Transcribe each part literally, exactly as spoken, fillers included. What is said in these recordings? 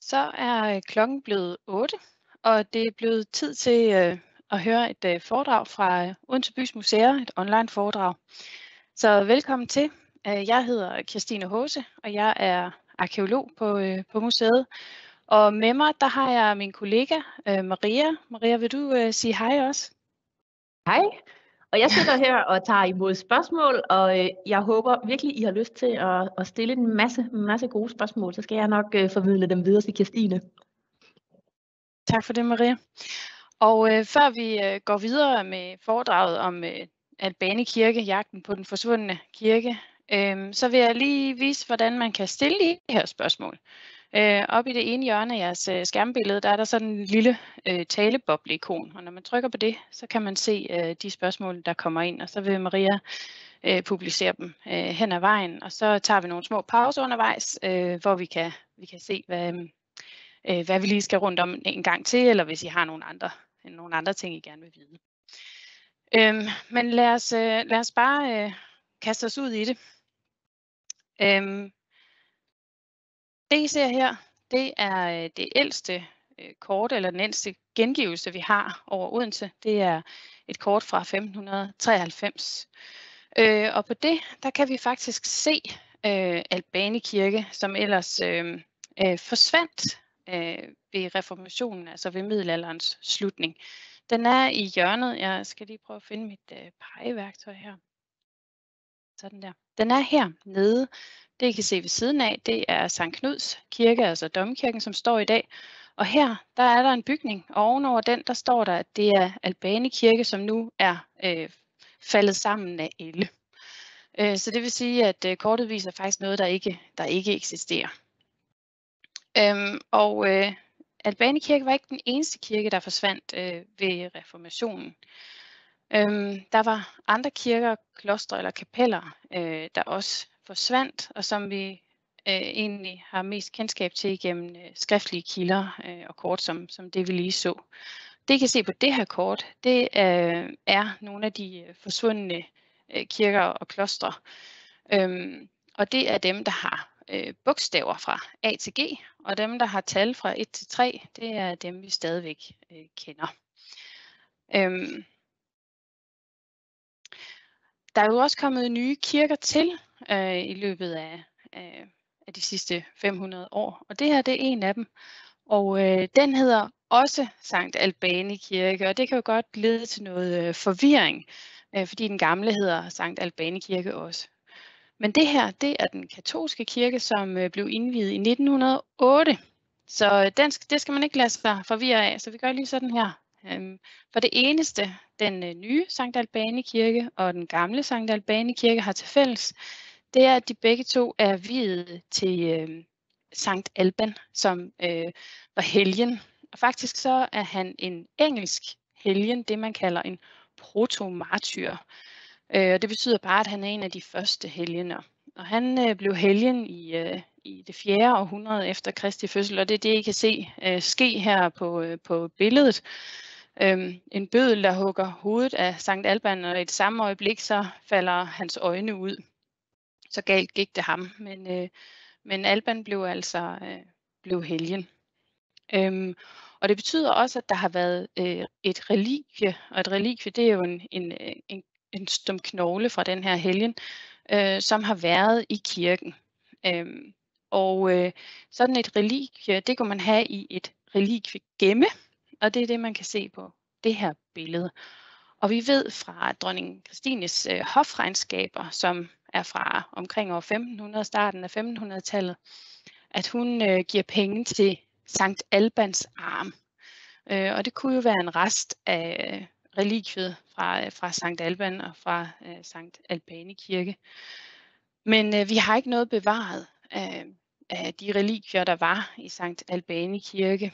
Så er klokken blevet otte, og det er blevet tid til øh, at høre et øh, foredrag fra øh, Odense Bys Museer, et online foredrag. Så velkommen til. Øh, Jeg hedder Kirstine Hose, og jeg er arkæolog på, øh, på museet. Og med mig, der har jeg min kollega øh, Maria. Maria, vil du øh, sige hej også? Hej, og jeg sidder her og tager imod spørgsmål, og øh, jeg håber virkelig, I har lyst til at, at stille en masse, masse gode spørgsmål, så skal jeg nok øh, formidle dem videre til Kirstine. Tak for det, Maria. Og øh, før vi øh, går videre med foredraget om øh, Albani Kirke, jagten på den forsvundne kirke, øh, så vil jeg lige vise, hvordan man kan stille de her spørgsmål. Øh, oppe i det ene hjørne af jeres øh, skærmbillede, der er der sådan en lille øh, taleboble-ikon, og når man trykker på det, så kan man se øh, de spørgsmål, der kommer ind, og så vil Maria øh, publicere dem øh, hen ad vejen, og så tager vi nogle små pauser undervejs, øh, hvor vi kan, vi kan se, hvad, øh, hvad vi lige skal rundt om en gang til, eller hvis I har nogle andre, nogle andre ting, I gerne vil vide. Øhm, men lad os, øh, lad os bare øh, kaste os ud i det. Øhm, det I ser her, det er øh, det ældste øh, kort, eller den ældste gengivelse, vi har over Odense. Det er et kort fra femten treoghalvfems. Øh, og på det, der kan vi faktisk se øh, Albani Kirke, som ellers øh, øh, forsvandt øh, ved reformationen, altså ved middelalderens slutning. Den er i hjørnet. Jeg skal lige prøve at finde mit øh, pegeværktøj her. Sådan der. Den er her nede. Det I kan se ved siden af, det er Sankt Knuds Kirke, altså Domkirken, som står i dag. Og her, der er der en bygning, og ovenover den, der står der, at det er Albani Kirke, som nu er øh, faldet sammen af elle. Øh, så det vil sige, at øh, kortet viser faktisk noget, der ikke, der ikke eksisterer. Øhm, og øh, Albani Kirke var ikke den eneste kirke, der forsvandt øh, ved reformationen. Øhm, der var andre kirker, klostre eller kapeller, øh, der også forsvandt, og som vi øh, egentlig har mest kendskab til igennem øh, skriftlige kilder øh, og kort, som, som det vi lige så. Det I kan se på det her kort, det øh, er nogle af de øh, forsvundne øh, kirker og klostre. Øhm, og det er dem, der har øh, bogstaver fra A til G, og dem, der har tal fra et til tre, det er dem, vi stadigvæk øh, kender. Øhm, Der er jo også kommet nye kirker til øh, i løbet af, øh, af de sidste fem hundrede år, og det her det er en af dem. Og øh, den hedder også Sankt Albani Kirke, og det kan jo godt lede til noget øh, forvirring, øh, fordi den gamle hedder Sankt Albani Kirke også. Men det her, det er den katolske kirke, som øh, blev indviet i nitten hundrede og otte. Så den, det skal man ikke lade sig forvirre af, så vi gør lige sådan her. Øhm, for det eneste, den øh, nye Sankt Albani Kirke og den gamle Sankt Albani Kirke har til fælles, det er, at de begge to er viet til øh, Sankt Alban, som øh, var helgen. Og faktisk så er han en engelsk helgen, det man kalder en protomartyr. Øh, og det betyder bare, at han er en af de første helgener. Og han øh, blev helgen i, øh, i det fjerde århundrede efter Kristi fødsel, og det er det, I kan se øh, ske her på, øh, på billedet. Øhm, en bøddel, der hugger hovedet af Sankt Alban, og i det samme øjeblik, så falder hans øjne ud. Så galt gik det ham, men, øh, men Alban blev altså øh, blev helgen. Øhm, og det betyder også, at der har været øh, et relikvie, og et relikvie, det er jo en, en, en, en stum knogle fra den her helgen, øh, som har været i kirken. Øhm, og øh, sådan et relikvie, det kunne man have i et relikviegemme, og det er det, man kan se på det her billede. Og vi ved fra dronning Kristines øh, hofregnskaber, som er fra omkring år femten hundrede, starten af femten hundrede-tallet, at hun øh, giver penge til Sankt Albans arm. Øh, og det kunne jo være en rest af relikviet fra, fra Sankt Alban og fra øh, Sankt Albani Kirke. Men øh, vi har ikke noget bevaret af, af de relikvier, der var i Sankt Albani Kirke.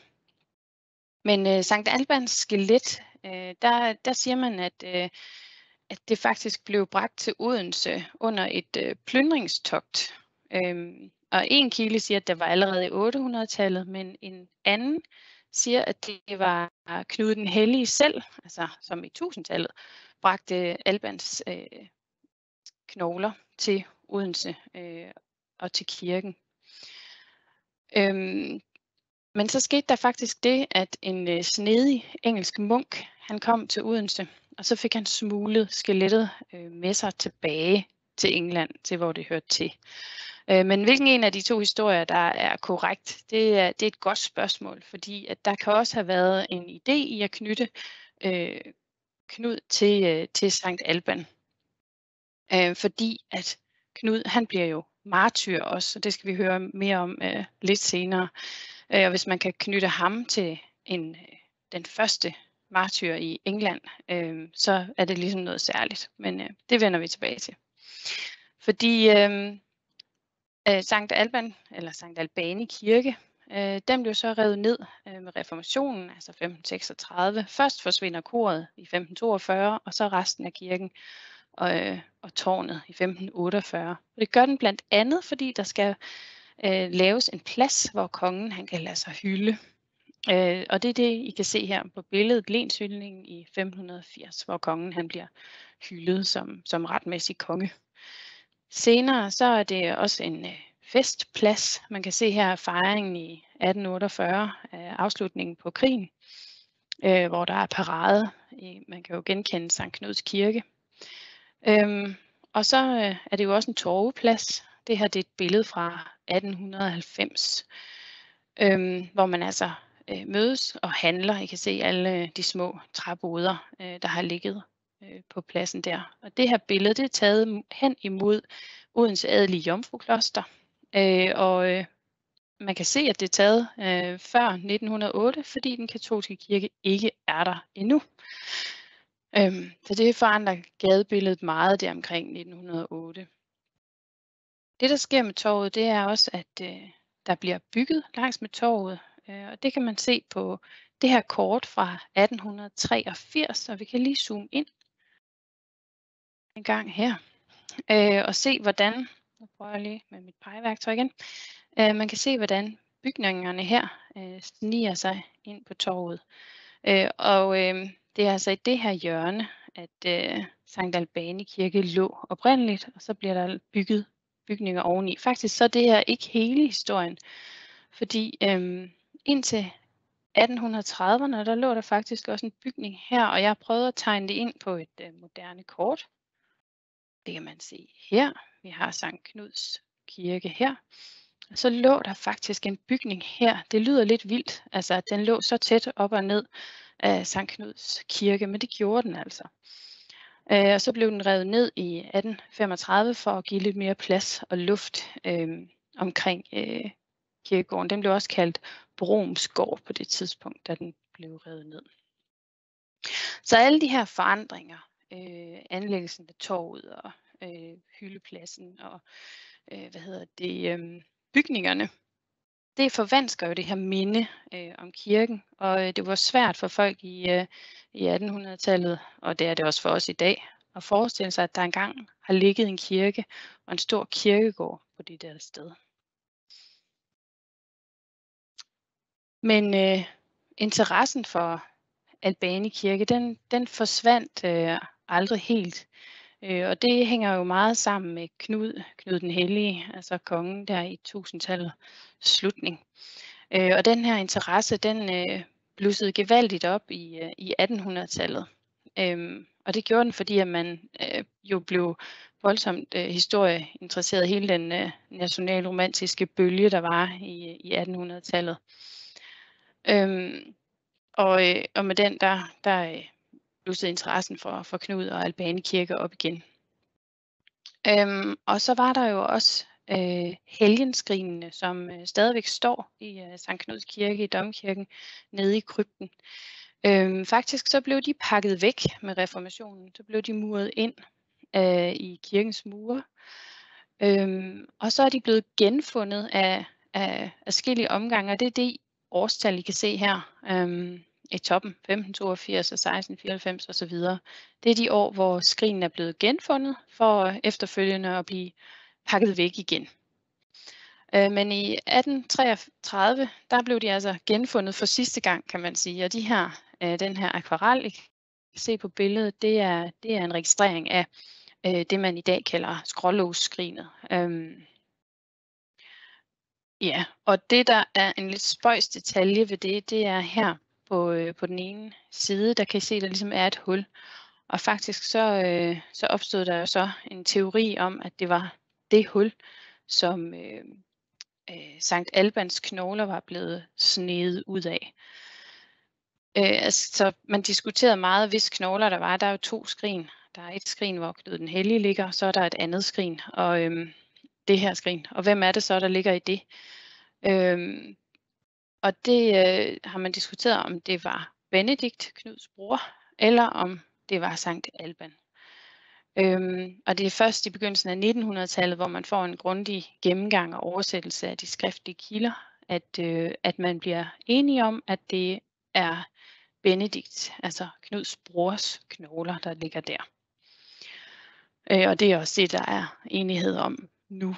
Men øh, Sankt Albans skelet, øh, der, der siger man, at, øh, at det faktisk blev bragt til Odense under et øh, plyndringstogt. Øhm, og en kilde siger, at det var allerede i otte hundrede-tallet, men en anden siger, at det var Knud den Hellige selv, altså som i tusindtallet, bragte Albans øh, knogler til Odense øh, og til kirken. Øhm, Men så skete der faktisk det, at en øh, snedig engelsk munk, han kom til Odense, og så fik han smuglet skelettet øh, med sig tilbage til England, til hvor det hørte til. Øh, men hvilken en af de to historier, der er korrekt, det er, det er et godt spørgsmål, fordi at der kan også have været en idé i at knytte øh, Knud til, øh, til Sankt Alban. Øh, fordi at Knud, han bliver jo martyr også, og det skal vi høre mere om øh, lidt senere. Øh, og hvis man kan knytte ham til en, øh, den første martyr i England, øh, så er det ligesom noget særligt. Men øh, det vender vi tilbage til. Fordi øh, øh, Sankt Alban, eller Sankt Albani kirke, øh, den blev så revet ned øh, med reformationen, altså femten seksogtredive. Først forsvinder koret i femten toogfyrre, og så resten af kirken og, øh, og tårnet i femten otteogfyrre. Og det gør den blandt andet, fordi der skal øh, laves en plads, hvor kongen han kan lade sig hylde. Øh, og det er det, I kan se her på billedet, lenshyldningen i femten firs, hvor kongen han bliver hyldet som, som retmæssig konge. Senere så er det også en øh, festplads. Man kan se her fejringen i atten otteogfyrre, øh, afslutningen på krigen, øh, hvor der er parade. Man kan jo genkende Sankt Knuds kirke. Øhm, og så øh, er det jo også en torveplads. Det her det er et billede fra atten halvfems, øhm, hvor man altså øh, mødes og handler. I kan se alle de små træboder, øh, der har ligget øh, på pladsen der. Og det her billede det er taget hen imod Odense Adelige Jomfrukloster. Øh, og øh, man kan se, at det er taget øh, før nitten hundrede og otte, fordi den katolske kirke ikke er der endnu. Øhm, så det forandrer gadebilledet meget der omkring nitten hundrede og otte. Det der sker med torvet, det er også, at øh, der bliver bygget langs med torvet, øh, og det kan man se på det her kort fra atten treogfirs, og vi kan lige zoome ind en gang her øh, og se hvordan, nu prøver jeg lige med mit pegeværktøj igen, øh, man kan se hvordan bygningerne her øh, sniger sig ind på torvet, øh, og øh, det er altså i det her hjørne, at øh, Sankt Albani kirke lå oprindeligt, og så bliver der bygget bygninger oveni. Faktisk så er det her ikke hele historien, fordi øh, indtil atten trediverne, der lå der faktisk også en bygning her, og jeg har prøvet at tegne det ind på et øh, moderne kort. Det kan man se her. Vi har Sankt Knuds kirke her. Og så lå der faktisk en bygning her. Det lyder lidt vildt, altså at den lå så tæt op og ned af Sankt Knuds kirke, men det gjorde den altså. Øh, og så blev den revet ned i atten femogtredive for at give lidt mere plads og luft øh, omkring øh, kirkegården. Den blev også kaldt Bromsgård på det tidspunkt, da den blev revet ned. Så alle de her forandringer, øh, anlæggelsen af torvet og øh, hyldepladsen og øh, hvad hedder det, øh, bygningerne, det forvansker jo det her minde øh, om kirken, og øh, det var svært for folk i, øh, i attenhundredetallet, og det er det også for os i dag, at forestille sig, at der engang har ligget en kirke og en stor kirkegård på det der sted. Men øh, interessen for Albani kirke, den, den forsvandt øh, aldrig helt. Øh, og det hænger jo meget sammen med Knud, Knud den Hellige, altså kongen der i tusindtallet slutning. Øh, og den her interesse, den øh, blussede gevaldigt op i, øh, i attenhundredetallet. Øhm, og det gjorde den, fordi at man øh, jo blev voldsomt øh, historieinteresseret, hele den øh, nationalromantiske bølge, der var i, i attenhundredetallet. Øhm, og, øh, og med den, der, der øh, blussede interessen for, for Knud og Albani kirke op igen. Øhm, og så var der jo også øh, helgenskrinene, som øh, stadigvæk står i øh, Sankt Knuds kirke i Domkirken nede i krypten. Øhm, faktisk så blev de pakket væk med reformationen, så blev de muret ind øh, i kirkens mure. Øhm, og så er de blevet genfundet af, af forskellige omgange, og det er det årstal, I kan se her øhm, i toppen, femten toogfirs og seksten fireoghalvfems osv. Det er de år, hvor skrinene er blevet genfundet, for efterfølgende at blive pakket væk igen. Øh, men i atten treogtredive, der blev de altså genfundet for sidste gang, kan man sige, og de her, øh, den her akvarel, I kan se på billedet, det er, det er en registrering af øh, det, man i dag kalder skrålåsskrinet. Øhm, Ja, og det der er en lidt spøjs detalje ved det, det er her på, øh, på den ene side, der kan I se, der ligesom er et hul. Og faktisk så, øh, så opstod der jo så en teori om, at det var det hul, som øh, øh, Sankt Albans knogler var blevet snedet ud af. Øh, altså, så man diskuterede meget, hvis knogler der var. Der er jo to skrin. Der er et skrin, hvor Knud den Hellige ligger, og så er der et andet skrin, og øhm, det her skrin. Og hvem er det så, der ligger i det? Øhm, og det øh, har man diskuteret, om det var Benedikt, Knuds bror, eller om det var Sankt Alban. Øhm, og det er først i begyndelsen af nittenhundredetallet, hvor man får en grundig gennemgang og oversættelse af de skriftlige kilder, at, øh, at man bliver enige om, at det er Benedikt, altså Knuds brors knogler, der ligger der. Øh, og det er også det, der er enighed om nu.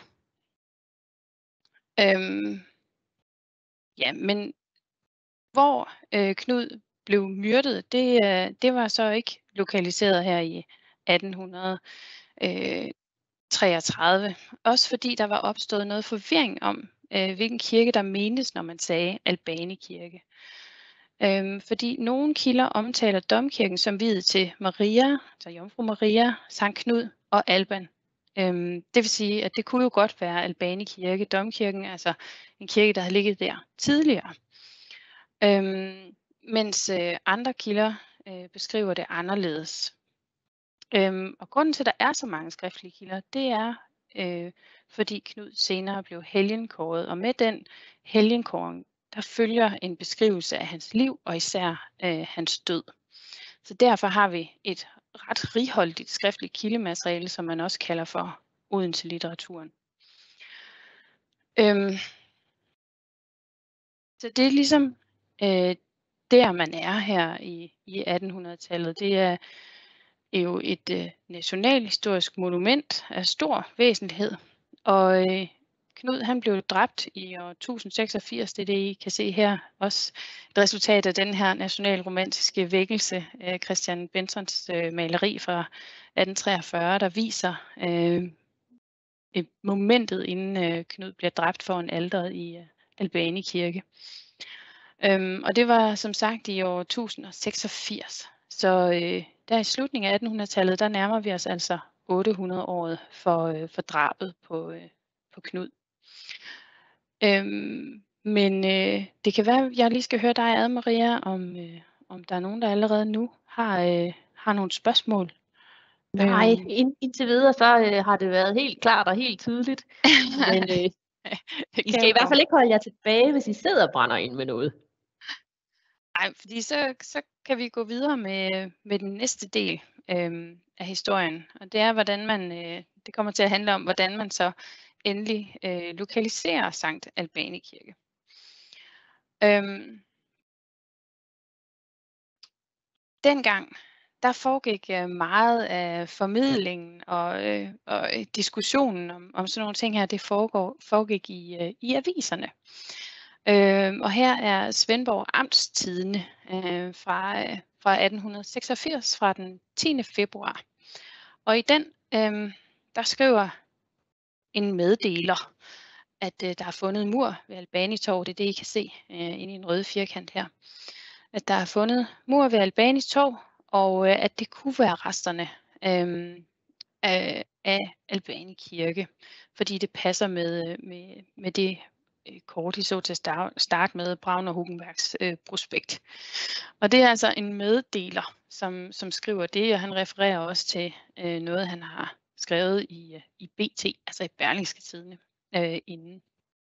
Øhm, ja, men hvor øh, Knud blev myrdet, det, øh, det var så ikke lokaliseret her i atten treogtredive. Også fordi der var opstået noget forvirring om, øh, hvilken kirke der menes, når man sagde Albani kirke. Øhm, fordi nogle kilder omtaler domkirken som viet til Maria, altså Jomfru Maria, Sankt Knud og Alban. Øhm, det vil sige, at det kunne jo godt være Albani kirke, domkirken, altså en kirke, der havde ligget der tidligere. Øhm, mens øh, andre kilder øh, beskriver det anderledes. Øhm, og grunden til, at der er så mange skriftlige kilder, det er, øh, fordi Knud senere blev helgenkåret, og med den helgenkåring, der følger en beskrivelse af hans liv, og især øh, hans død. Så derfor har vi et ret righoldigt skriftligt kildemateriale, som man også kalder for Odense-litteraturen. Øhm, så det er ligesom øh, der, man er her i, i attenhundredetallet. Det er jo et øh, nationalhistorisk monument af stor væsentlighed. Og øh, Knud han blev dræbt i år tusind seksogfirs, det er det, I kan se her. Også et resultat af den her nationalromantiske vækkelse, øh, Christian Bentons øh, maleri fra atten treogfyrre, der viser øh, et momentet, inden øh, Knud bliver dræbt foran alteret i øh, Albani kirke. Øhm, og det var som sagt i år tusind seksogfirs. Så øh, der i slutningen af attenhundredetallet, der nærmer vi os altså ottehundrede-året for, øh, for drabet på, øh, på Knud. Øhm, men øh, det kan være, at jeg lige skal høre dig ad, Maria, om, øh, om der er nogen, der allerede nu har, øh, har nogle spørgsmål. Nej, Øhm. ind, indtil videre så øh, har det været helt klart og helt tydeligt. Men øh, I skal i hvert fald ikke holde jer tilbage, hvis I sidder og brænder ind med noget. Nej, fordi så, så kan vi gå videre med, med den næste del øhm, af historien. Og det er, hvordan man, øh, det kommer til at handle om, hvordan man så endelig øh, lokaliserer Sankt Albani kirke. Øhm, dengang, der foregik øh, meget af formidlingen og, øh, og diskussionen om, om sådan nogle ting her, det foregår, foregik i, øh, i aviserne. Øh, og her er Svendborg Amtstidende øh, fra, øh, fra atten seksogfirs, fra den tiende februar. Og i den, øh, der skriver en meddeler, at øh, der er fundet en mur ved Albani-torv. Det er det, I kan se øh, inde i en rød firkant her. At der er fundet mur ved Albani-torv, og øh, at det kunne være resterne øh, af, af Albani kirke, fordi det passer med, med, med det kort, I så til at starte med, Braun og Hugenbergs øh, prospekt. Og det er altså en meddeler, som, som skriver det, og han refererer også til øh, noget, han har skrevet i, i B T, altså i Berlingske Tidende, øh, inden.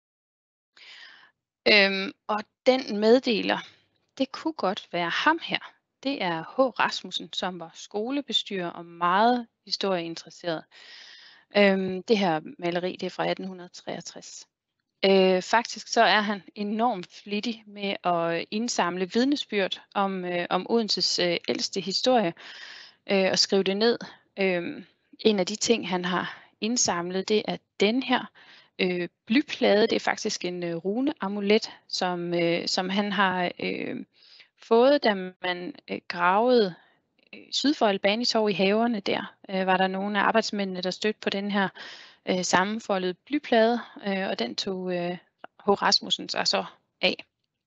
Øhm, og den meddeler, det kunne godt være ham her. Det er H. Rasmussen, som var skolebestyrer og meget historieinteresseret. Øhm, det her maleri, det er fra atten treogtres. Øh, faktisk så er han enormt flittig med at indsamle vidnesbyrd om, øh, om Odenses øh, ældste historie øh, og skrive det ned. Øh, en af de ting, han har indsamlet, det er den her øh, blyplade. Det er faktisk en øh, runeamulet, som, øh, som han har øh, fået, da man øh, gravede øh, syd for Albani-torv i haverne der. Øh, var der nogle af arbejdsmændene, der stødte på den her øh, sammenfoldede blyplade, øh, og den tog øh, H. Rasmussen sig så af.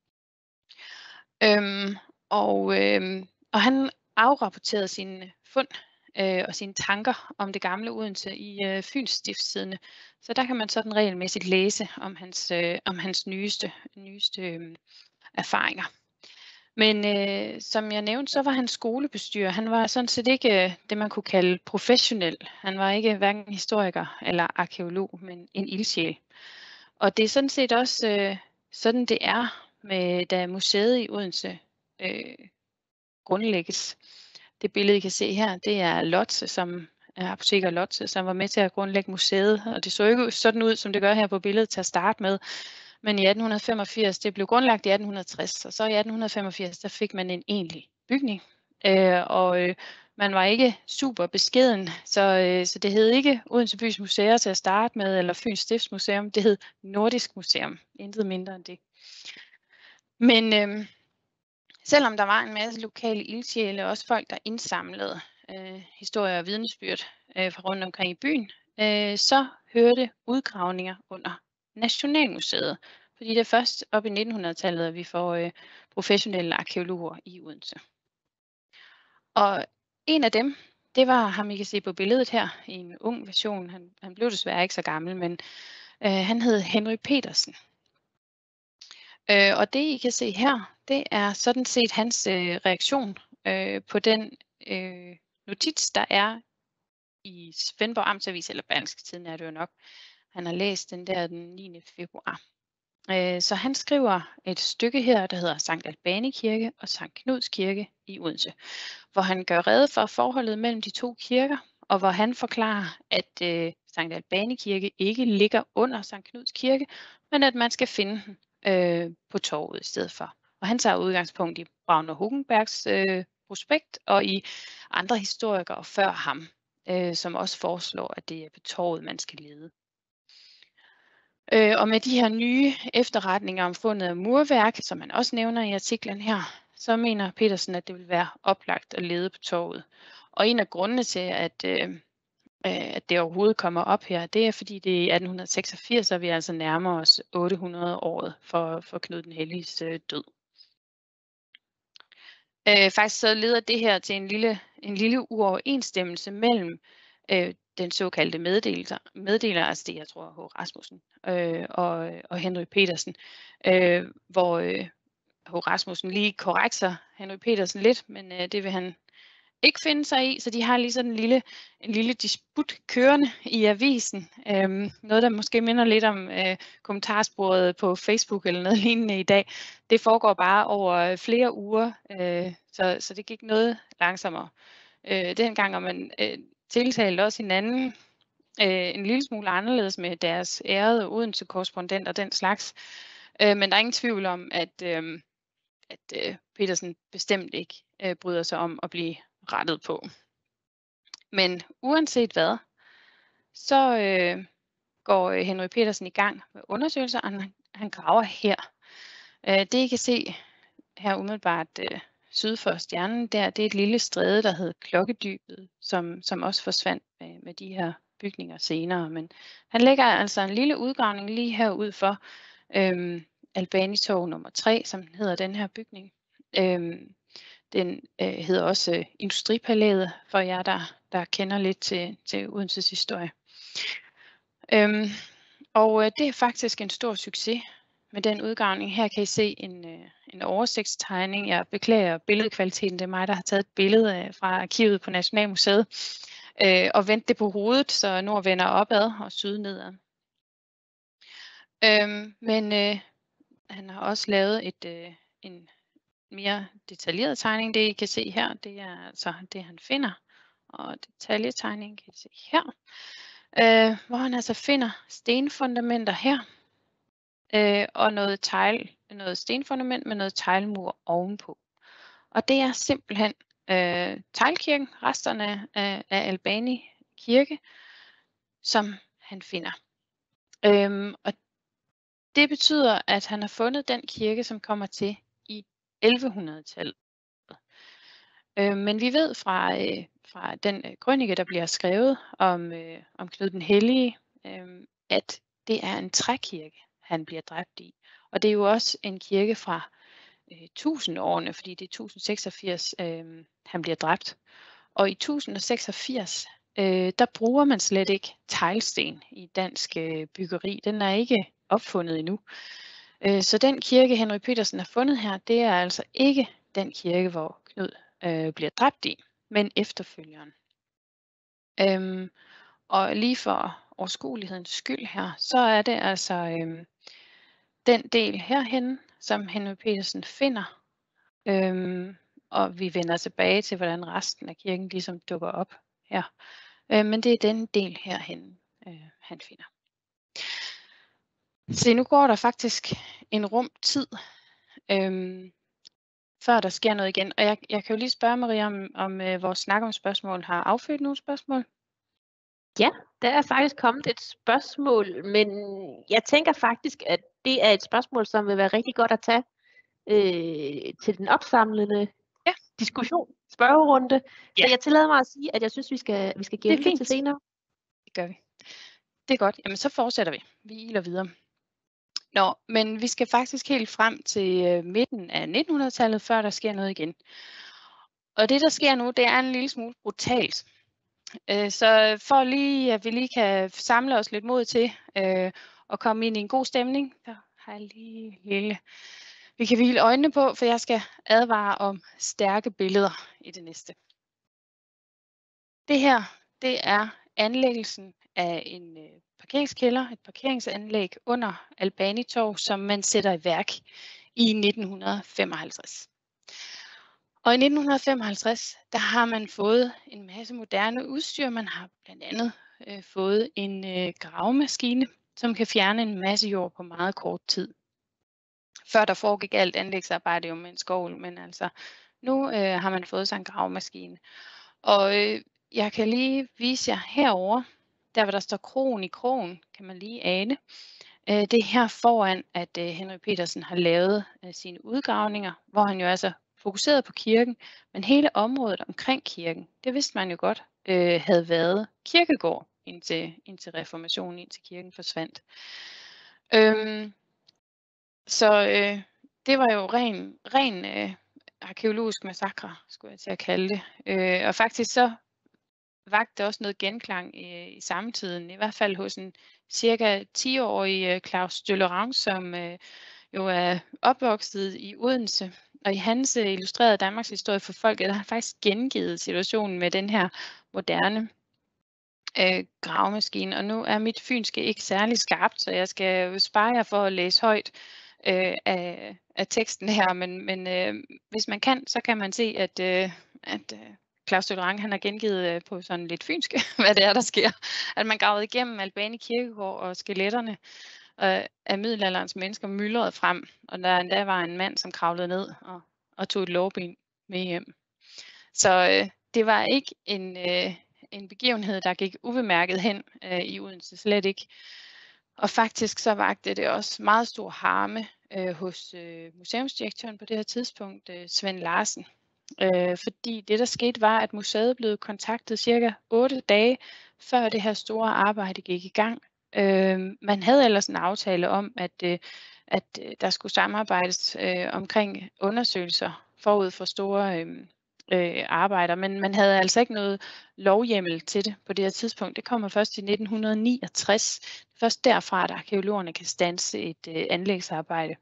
Øhm, og, øhm, og han afrapporterede sine fund øh, og sine tanker om det gamle Odense i øh, Fyns Stiftstidende. Så der kan man sådan regelmæssigt læse om hans, øh, om hans nyeste, nyeste øh, erfaringer. Men øh, som jeg nævnte, så var han skolebestyrer. Han var sådan set ikke øh, det, man kunne kalde professionel. Han var ikke hverken historiker eller arkæolog, men en ildsjæl. Og det er sådan set også øh, sådan, det er, med, da museet i Odense øh, grundlægges. Det billede, I kan se her, det er Lotse, som er apoteker Lotse, som var med til at grundlægge museet. Og det så ikke sådan ud, som det gør her på billedet til at starte med. Men i atten femogfirs, det blev grundlagt i atten tres, og så i atten femogfirs, der fik man en egentlig bygning. Øh, og øh, man var ikke super beskeden, så, øh, så det hed ikke Odense Bys Museer til at starte med, eller Fyns Stiftsmuseum, det hed Nordisk Museum, intet mindre end det. Men øh, selvom der var en masse lokale ildsjæle, og også folk, der indsamlede øh, historier og vidnesbyrd øh, fra rundt omkring i byen, øh, så hørte udgravninger under Nationalmuseet. Fordi det er først op i nittenhundredetallet, at vi får øh, professionelle arkæologer i Odense. Og en af dem, det var ham, I kan se på billedet her, i en ung version. Han, han blev desværre ikke så gammel, men øh, han hed Henry Petersen. Øh, og det, I kan se her, det er sådan set hans øh, reaktion øh, på den øh, notits, der er i Svendborg Amtsavis, eller Berlingske Tidende er det jo nok. Han har læst den der den niende februar. Så han skriver et stykke her, der hedder Sankt Albani Kirke og Sankt Knuds Kirke i Odense, hvor han gør rede for forholdet mellem de to kirker, og hvor han forklarer, at øh, Sankt Albani Kirke ikke ligger under Sankt Knuds Kirke, men at man skal finde den øh, på torvet i stedet for. Og han tager udgangspunkt i Brauner Hugenbergs øh, prospekt og i andre historikere før ham, øh, som også foreslår, at det er på torvet, man skal lede. Øh, og med de her nye efterretninger om fundet af murværk, som man også nævner i artiklen her, så mener Petersen, at det vil være oplagt at lede på torvet. Og en af grundene til, at, øh, at det overhovedet kommer op her, det er fordi det er i atten seksogfirs, og vi altså nærmer os otte hundrede året for, for Knud den Helliges øh, død. Øh, faktisk så leder det her til en lille, en lille uoverensstemmelse mellem øh, den såkaldte meddeler, meddeler, altså det jeg tror H. Rasmussen øh, og, og Henry Petersen, øh, hvor øh, H. Rasmussen lige korrekser Henry Petersen lidt, men øh, det vil han ikke finde sig i, så de har lige sådan en lille, en lille disput kørende i avisen. Øhm, noget, der måske minder lidt om øh, kommentarsporet på Facebook eller noget lignende i dag. Det foregår bare over flere uger, øh, så, så det gik noget langsommere. Øh, dengang, og man øh, tiltalte også hinanden øh, en lille smule anderledes med deres ærede Odense-korrespondent og den slags. Øh, men der er ingen tvivl om, at, øh, at øh, Petersen bestemt ikke øh, bryder sig om at blive rettet på. Men uanset hvad, så øh, går Henry Petersen i gang med undersøgelser, og han, han graver her. Øh, det I kan se her umiddelbart øh, syd for stjernen, der, det er et lille stræde, der hedder Klokkedybet, som, som også forsvandt med, med de her bygninger senere. Men han lægger altså en lille udgravning lige herud for øh, Albanitorv nummer tre, som hedder den her bygning. Øh, Den øh, hedder også øh, Industripalæet, for jer, der, der kender lidt til, til Odenses historie. Øhm, og øh, det er faktisk en stor succes med den udgravning. Her kan I se en, øh, en oversigtstegning. Jeg beklager billedkvaliteten. Det er mig, der har taget et billede øh, fra arkivet på Nationalmuseet øh, og vendt det på hovedet, så nord vender opad og syd nedad. Øhm, men øh, han har også lavet et, øh, en mere detaljeret tegning. Det I kan se her, det er altså det han finder, og detaljetegningen kan I se her, øh, hvor han altså finder stenfundamenter her, øh, og noget tegl, noget stenfundament med noget teglmur ovenpå. Og det er simpelthen øh, teglkirken, resterne af, af Albani kirke, som han finder. Øhm, og det betyder, at han har fundet den kirke, som kommer til i ellevehundredetallet. Øh, men vi ved fra, øh, fra den øh, krønike, der bliver skrevet om, øh, om Knud den Hellige, øh, at det er en trækirke, han bliver dræbt i. Og det er jo også en kirke fra øh, tusindårene, fordi det er tusind seksogfirs, øh, han bliver dræbt. Og i tusind seksogfirs, øh, der bruger man slet ikke teglsten i dansk øh, byggeri. Den er ikke opfundet endnu. Øh, så den kirke, Henry Petersen har fundet her, det er altså ikke den kirke, hvor Knud øh, bliver dræbt i, men efterfølgeren. Øhm, og lige for overskuelighedens skyld her, så er det altså øhm, den del herhen, som Henry Petersen finder. Øhm, og vi vender tilbage til, hvordan resten af kirken ligesom dukker op her. Øh, men det er den del herhen, øh, han finder. Se, nu går der faktisk en rum tid, øhm, før der sker noget igen. Og jeg, jeg kan jo lige spørge Maria, om, om øh, vores snak om spørgsmål har affødt nogle spørgsmål? Ja, der er faktisk kommet et spørgsmål, men jeg tænker faktisk, at det er et spørgsmål, som vil være rigtig godt at tage øh, til den opsamlende ja. diskussion, spørgerunde. Ja. Så jeg tillader mig at sige, at jeg synes, vi skal, vi skal gemme det, det til senere. Det gør vi. Det er godt. Jamen, så fortsætter vi. Vi iler videre. Nå, men vi skal faktisk helt frem til øh, midten af nittenhundredetallet, før der sker noget igen. Og det, der sker nu, det er en lille smule brutalt. Øh, så for lige, at vi lige kan samle os lidt mod til øh, at komme ind i en god stemning, så har jeg lige lille... Vi kan hvile øjnene på, for jeg skal advare om stærke billeder i det næste. Det her, det er anlæggelsen af en øh, parkeringskælder, et parkeringsanlæg under Albanitorv, som man sætter i værk i nitten femoghalvtreds. Og i nitten femoghalvtreds, der har man fået en masse moderne udstyr. Man har blandt andet øh, fået en øh, gravemaskine, som kan fjerne en masse jord på meget kort tid. Før der foregik alt anlægsarbejde jo med en skovl, men altså nu øh, har man fået sig en gravemaskine. Og øh, jeg kan lige vise jer herover, der hvor der står krogen i krogen, kan man lige ane. Øh, det er her foran, at øh, Henry Petersen har lavet øh, sine udgravninger, hvor han jo altså fokuseret på kirken, men hele området omkring kirken, det vidste man jo godt, øh, havde været kirkegård indtil, indtil reformationen, indtil kirken forsvandt. Øhm, så øh, det var jo ren, ren øh, arkæologisk massakre, skulle jeg til at kalde det. Øh, og faktisk så vagte også noget genklang i, i samtiden, i hvert fald hos en cirka ti-årig Claus Døllerang, som øh, jo er opvokset i Odense. Og i hans øh, illustrerede Danmarks historie for folket, der har han faktisk gengivet situationen med den her moderne øh, gravemaskine. Og nu er mit fynske ikke særlig skarpt, så jeg skal spare jer for at læse højt øh, af, af teksten her. Men, men øh, hvis man kan, så kan man se, at, øh, at øh, Claus Døllerang, han har gengivet øh, på sådan lidt fynske, hvad det er, der sker. At man gravede igennem Albani kirkegård og skeletterne øh, af middelalderens mennesker myldrede frem. Og der endda var en mand, som kravlede ned og, og tog et lårben med hjem. Så øh, det var ikke en, øh, en begivenhed, der gik ubemærket hen øh, i Odense, slet ikke. Og faktisk så vagte det også meget stor harme øh, hos øh, museumsdirektøren på det her tidspunkt, øh, Svend Larsen. Øh, fordi det, der skete, var, at museet blev kontaktet cirka otte dage, før det her store arbejde gik i gang. Øh, man havde ellers en aftale om, at, øh, at øh, der skulle samarbejdes øh, omkring undersøgelser forud for store øh, øh, arbejder, men man havde altså ikke noget lovhjemmel til det på det her tidspunkt. Det kommer først i nitten niogtres. Først derfra, at arkeologerne kan standse et øh, anlægsarbejde.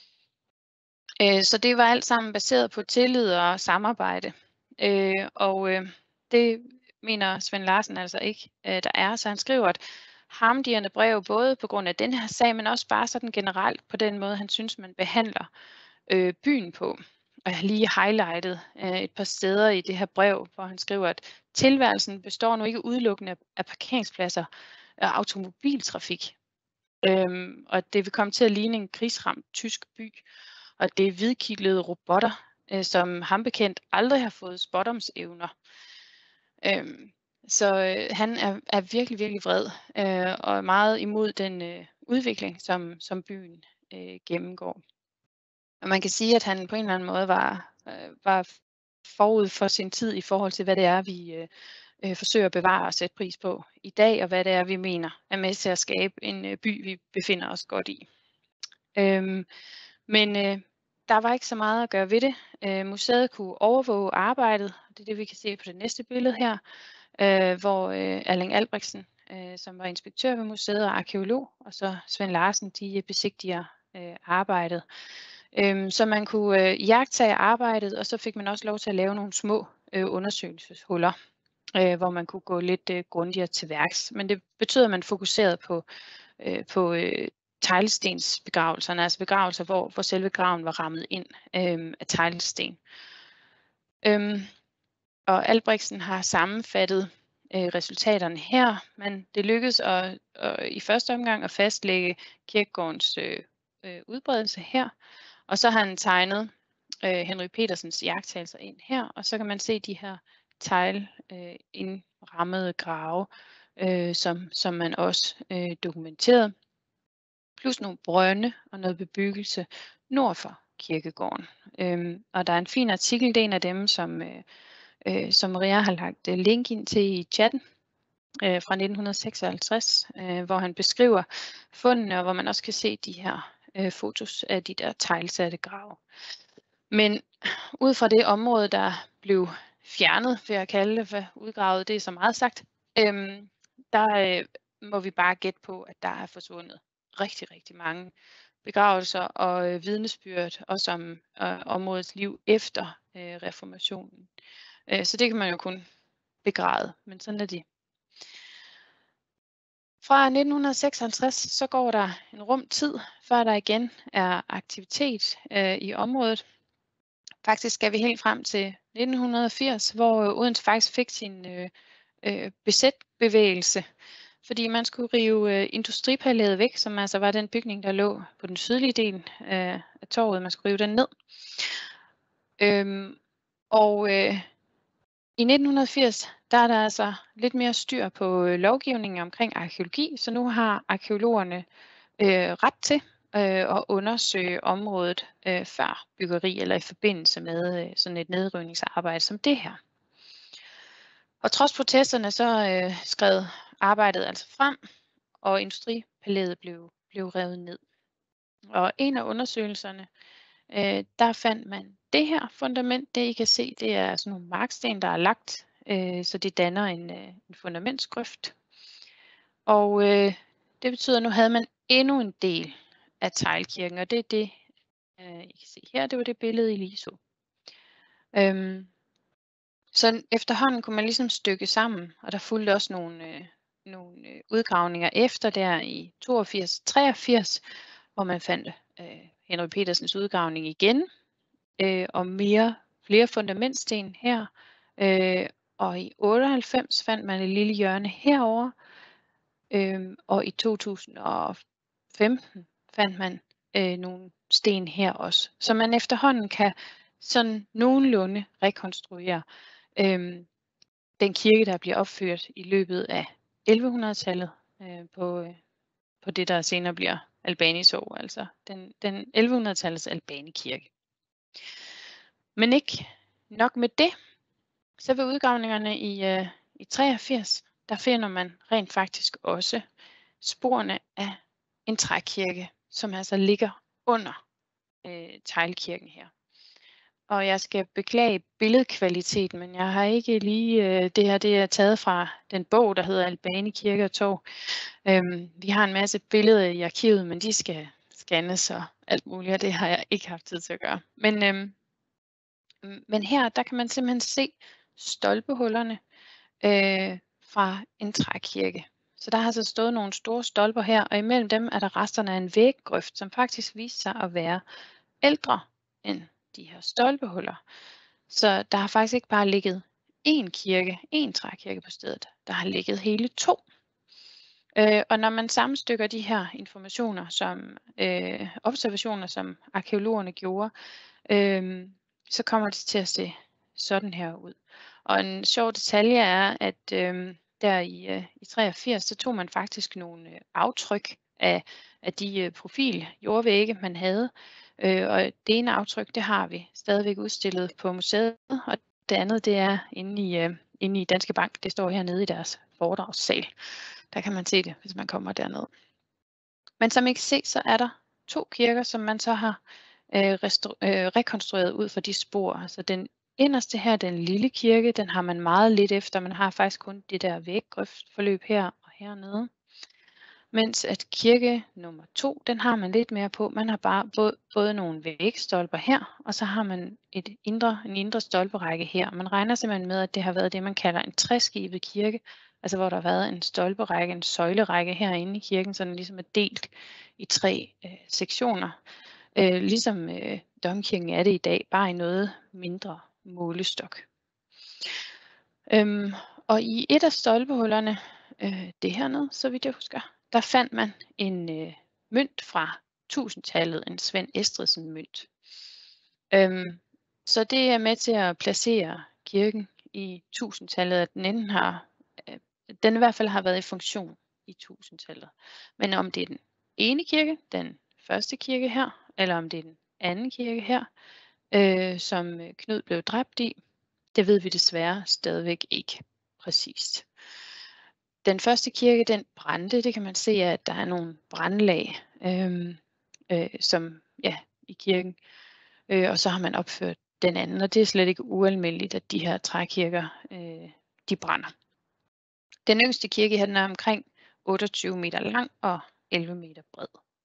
Øh, så det var alt sammen baseret på tillid og samarbejde. Øh, og øh, det mener Svend Larsen altså ikke, øh, der er. Så han skriver et harmdirrende brev, både på grund af den her sag, men også bare sådan generelt på den måde, han synes, man behandler øh, byen på. Og jeg har lige highlightet øh, et par steder i det her brev, hvor han skriver, at tilværelsen består nu ikke udelukkende af parkeringspladser og automobiltrafik. Øhm, og det vil komme til at ligne en krigsramt tysk by. Og det er hvidkildede robotter, øh, som ham bekendt aldrig har fået spådomsevner. Øhm, så øh, han er, er virkelig, virkelig vred øh, og er meget imod den øh, udvikling, som, som byen øh, gennemgår. Og man kan sige, at han på en eller anden måde var, øh, var forud for sin tid i forhold til, hvad det er, vi øh, øh, forsøger at bevare og sætte pris på i dag, og hvad det er, vi mener er med til at skabe en øh, by, vi befinder os godt i. Øhm, men øh, der var ikke så meget at gøre ved det. Øh, museet kunne overvåge arbejdet. Det er det, vi kan se på det næste billede her, øh, hvor øh, Erling Albrechtsen, øh, som var inspektør ved museet og arkæolog, og så Svend Larsen, de besigtiger øh, arbejdet. Øhm, så man kunne øh, iagttage arbejdet, og så fik man også lov til at lave nogle små øh, undersøgelseshuller, øh, hvor man kunne gå lidt øh, grundigere til værks. Men det betød, at man fokuserede på, øh, på øh, teglstensbegravelserne, altså begravelser, hvor, hvor selve graven var rammet ind øh, af teglsten. Øhm, og Albrechtsen har sammenfattet øh, resultaterne her, men det lykkedes at, at, i første omgang at fastlægge kirkegårdens øh, øh, udbredelse her, og så har han tegnet øh, Henry Petersens iagttagelser ind her, og så kan man se de her tegl øh, indrammede grave, øh, som, som man også øh, dokumenterede, plus nogle brønde og noget bebyggelse nord for kirkegården. Øhm, og der er en fin artikel, det er en af dem, som, øh, øh, som Maria har lagt øh, link ind til i chatten, øh, fra nitten seksoghalvtreds, øh, hvor han beskriver fundene, og hvor man også kan se de her øh, fotos af de der teglsatte grave. Men ud fra det område, der blev fjernet, vil jeg kalde det, for udgravet, det er så meget sagt, øhm, der øh, må vi bare gætte på, at der er forsvundet rigtig, rigtig mange begravelser og øh, vidnesbyrd, også om øh, områdets liv efter øh, reformationen. Øh, så det kan man jo kun begræde, men sådan er det. Fra nitten seksoghalvtreds så går der en rum tid, før der igen er aktivitet øh, i området. Faktisk skal vi helt frem til nitten firs, hvor Odense faktisk fik sin øh, øh, besætbevægelse, fordi man skulle rive øh, industripalæet væk, som altså var den bygning, der lå på den sydlige del øh, af torvet. Man skulle rive den ned. Øhm, og øh, i nitten firs, der er der altså lidt mere styr på øh, lovgivningen omkring arkæologi, så nu har arkæologerne øh, ret til øh, at undersøge området øh, før byggeri eller i forbindelse med øh, sådan et nedrivningsarbejde som det her. Og trods protesterne så øh, skred arbejdet altså frem, og industripalæet blev, blev revet ned. Og en af undersøgelserne, øh, der fandt man det her fundament. Det I kan se, det er sådan nogle marksten, der er lagt, øh, så det danner en, øh, en fundamentsgrøft. Og øh, det betyder, at nu havde man endnu en del af teglkirken, og det er det, øh, I kan se her, det var det billede, I lige så. Øhm, så efterhånden kunne man ligesom stykke sammen, og der fulgte også nogle, øh, nogle øh, udgravninger efter der i toogfirs treogfirs, hvor man fandt øh, Henry Petersens udgravning igen, øh, og mere, flere fundamentsten her, øh, og i otteoghalvfems fandt man et lille hjørne herover, øh, og i to tusind og femten fandt man øh, nogle sten her også, så man efterhånden kan sådan nogenlunde rekonstruere øh, den kirke, der bliver opført i løbet af ellevehundredetallet øh, på, øh, på det, der senere bliver Albanisorg, altså den, den ellevehundredetallets Albanikirke. Men ikke nok med det, så ved udgravningerne i, øh, i treogfirs, der finder man rent faktisk også sporene af en trækirke, som altså ligger under øh, teglkirken her. Og jeg skal beklage billedkvaliteten, men jeg har ikke lige, øh, det her det er taget fra den bog, der hedder Albani Kirke og Torv. Øhm, vi har en masse billeder i arkivet, men de skal scannes og alt muligt, og det har jeg ikke haft tid til at gøre. Men, øhm, men her, der kan man simpelthen se stolpehullerne øh, fra en trækirke. Så der har så stået nogle store stolper her, og imellem dem er der resterne af en væggrøft, som faktisk viste sig at være ældre end de her stolpehuller. Så der har faktisk ikke bare ligget én kirke, én trækirke på stedet, der har ligget hele to. Øh, og når man sammenstykker de her informationer, som øh, observationer, som arkæologerne gjorde, øh, så kommer det til at se sådan her ud. Og en sjov detalje er, at øh, der i, øh, i treogfirs, så tog man faktisk nogle øh, aftryk af, af de øh, profil jordvægge, man havde. Øh, og det ene aftryk, det har vi stadigvæk udstillet på museet, og det andet, det er inde i, øh, inde i Danske Bank. Det står hernede i deres foredragssal. Der kan man se det, hvis man kommer derned. Men som I kan se, så er der to kirker, som man så har øh, restru- øh, rekonstrueret ud fra de spor. Altså den inderste her, den lille kirke, den har man meget lidt efter. Man har faktisk kun det der væggrøftforløb her og hernede. Mens at kirke nummer to, den har man lidt mere på. Man har bare både, både nogle vægstolper her, og så har man et indre, en indre stolperække her. Man regner simpelthen med, at det har været det, man kalder en treskibet kirke. Altså hvor der har været en stolperække, en søjlerække herinde i kirken, så den ligesom er delt i tre øh, sektioner. Øh, ligesom øh, domkirken er det i dag, bare i noget mindre målestok. Øhm, og i et af stolpehullerne, øh, det hernede, så vidt jeg husker, der fandt man en øh, mønt fra tusindtallet, en Svend Estridsen mønt. Øhm, så det er med til at placere kirken i tusindtallet, at den enten har, øh, den i hvert fald har været i funktion i tusindtallet. Men om det er den ene kirke, den første kirke her, eller om det er den anden kirke her, øh, som Knud blev dræbt i, det ved vi desværre stadigvæk ikke præcist. Den første kirke, den brændte. Det kan man se, at der er nogle brandlag øh, øh, som, ja, i kirken. Øh, og så har man opført den anden, og det er slet ikke ualmindeligt, at de her trækirker, øh, de brænder. Den yngste kirke her, den er omkring otteogtyve meter lang og elleve meter bred.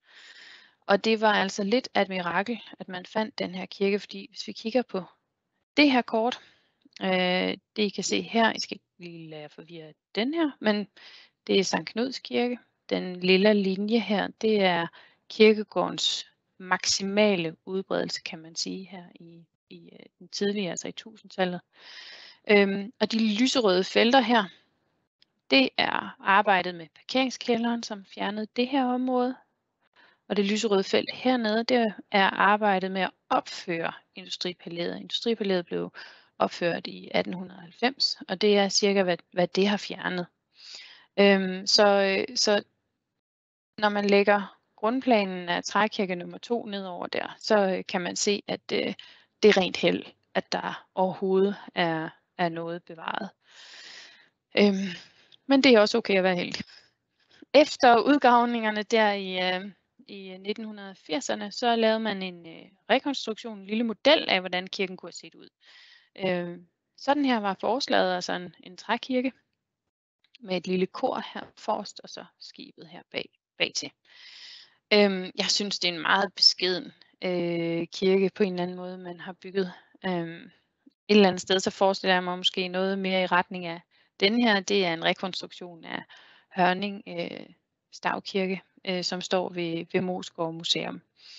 Og det var altså lidt af et mirakel, at man fandt den her kirke, fordi hvis vi kigger på det her kort, øh, det I kan se her, I skal ikke lige lade jer forvirre den her, men det er Sankt Knuds Kirke. Den lille linje her, det er kirkegårdens maksimale udbredelse, kan man sige, her i, i den tidlige, altså i tusindtallet. Øhm, og de lyserøde felter her, det er arbejdet med parkeringskælderen, som fjernede det her område. Og det lyserøde felt hernede, det er arbejdet med at opføre Industripalæet. Industripalæet blev opført i atten halvfems, og det er cirka, hvad, hvad det har fjernet. Øhm, så, så når man lægger grundplanen af trækirke nummer to nedover der, så kan man se, at øh, det er rent held, at der overhovedet er, er noget bevaret. Øhm, men det er også okay at være heldig. Efter udgravningerne der i, øh, i nitten firserne, så lavede man en øh, rekonstruktion, en lille model af, hvordan kirken kunne have set ud. Øh, sådan her var forslaget, altså en, en trækirke med et lille kor her forrest, og så skibet her bag, bag til. Øhm, jeg synes, det er en meget beskeden øh, kirke på en eller anden måde, man har bygget. Øhm, et eller andet sted, så forestiller jeg mig måske noget mere i retning af den her. Det er en rekonstruktion af Hørning øh, Stavkirke, øh, som står ved, ved Moesgaard Museum.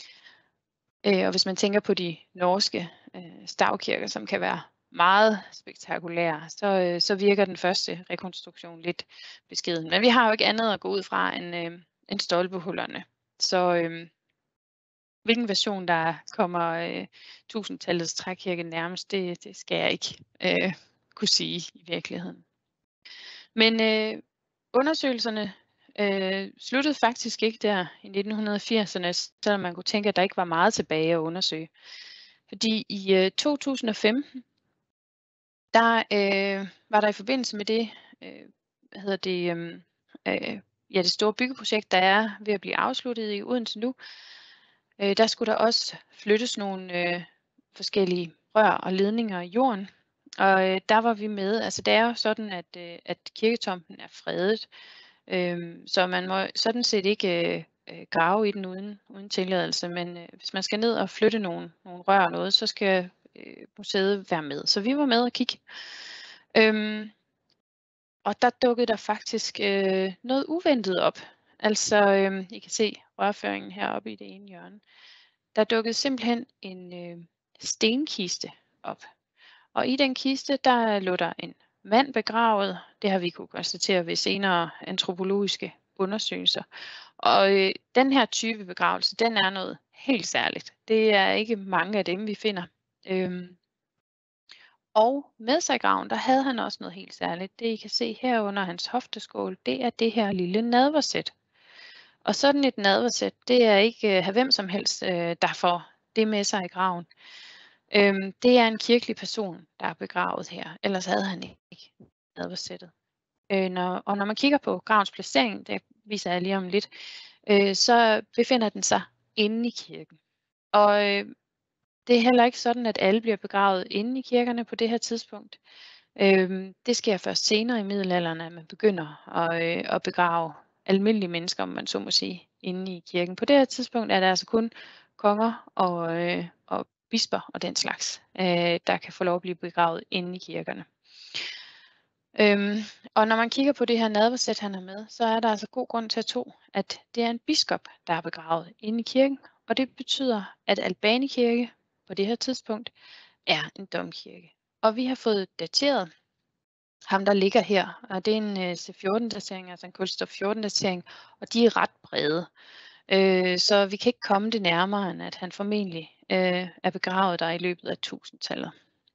Øh, og hvis man tænker på de norske øh, stavkirker, som kan være meget spektakulære, så, øh, så virker den første rekonstruktion lidt beskeden. Men vi har jo ikke andet at gå ud fra end, øh, end stolpehullerne. Så øh, hvilken version der kommer øh, tusindtallets trækirke nærmest, det, det skal jeg ikke øh, kunne sige i virkeligheden. Men øh, undersøgelserne øh, sluttede faktisk ikke der i nitten firserne, selvom man kunne tænke, at der ikke var meget tilbage at undersøge. Fordi i øh, to tusind og femten, der øh, var der i forbindelse med det, øh, hvad hedder det, øh, øh, ja, det store byggeprojekt, der er ved at blive afsluttet i Odense nu, øh, der skulle der også flyttes nogle øh, forskellige rør og ledninger i jorden. Og øh, der var vi med. Altså det er jo sådan, at, øh, at kirketomten er fredet, øh, så man må sådan set ikke øh, grave i den uden, uden tilladelse. Men øh, hvis man skal ned og flytte nogle, nogle rør og noget, så skal øh, museet være med. Så vi var med og kigge. Øhm, og der dukkede der faktisk øh, noget uventet op. Altså, øh, I kan se rørføringen heroppe i det ene hjørne. Der dukkede simpelthen en øh, stenkiste op. Og i den kiste, der lå der en mand begravet. Det har vi kunne konstatere ved senere antropologiske undersøgelser. Og øh, den her type begravelse, den er noget helt særligt. Det er ikke mange af dem, vi finder. Øhm, og med sig i graven, der havde han også noget helt særligt. Det I kan se her under hans hofteskål, det er det her lille nadversæt. Og sådan et nadversæt, det er ikke øh, hvem som helst, øh, der får det med sig i graven. Øhm, det er en kirkelig person, der er begravet her. Ellers havde han ikke nadversættet. Øh, når, og når man kigger på gravens placering, det viser jeg lige om lidt, øh, så befinder den sig inde i kirken. Og øh, det er heller ikke sådan, at alle bliver begravet inde i kirkerne på det her tidspunkt. Øhm, det sker først senere i middelalderen, at man begynder at, øh, at begrave almindelige mennesker, om man så må sige, inde i kirken. På det her tidspunkt er der altså kun konger og, øh, og bisper og den slags, øh, der kan få lov at blive begravet inde i kirkerne. Øhm, og når man kigger på det her nadversæt, han har med, så er der altså god grund til at tro, at det er en biskop, der er begravet inde i kirken. Og det betyder, at Albani Kirke på det her tidspunkt er en domkirke. Og vi har fået dateret ham, der ligger her, og det er en uh, C fjorten-datering, altså en kulstof fjorten-datering, og de er ret brede. Øh, så vi kan ikke komme det nærmere, end at han formentlig øh, er begravet der i løbet af tusindtallet.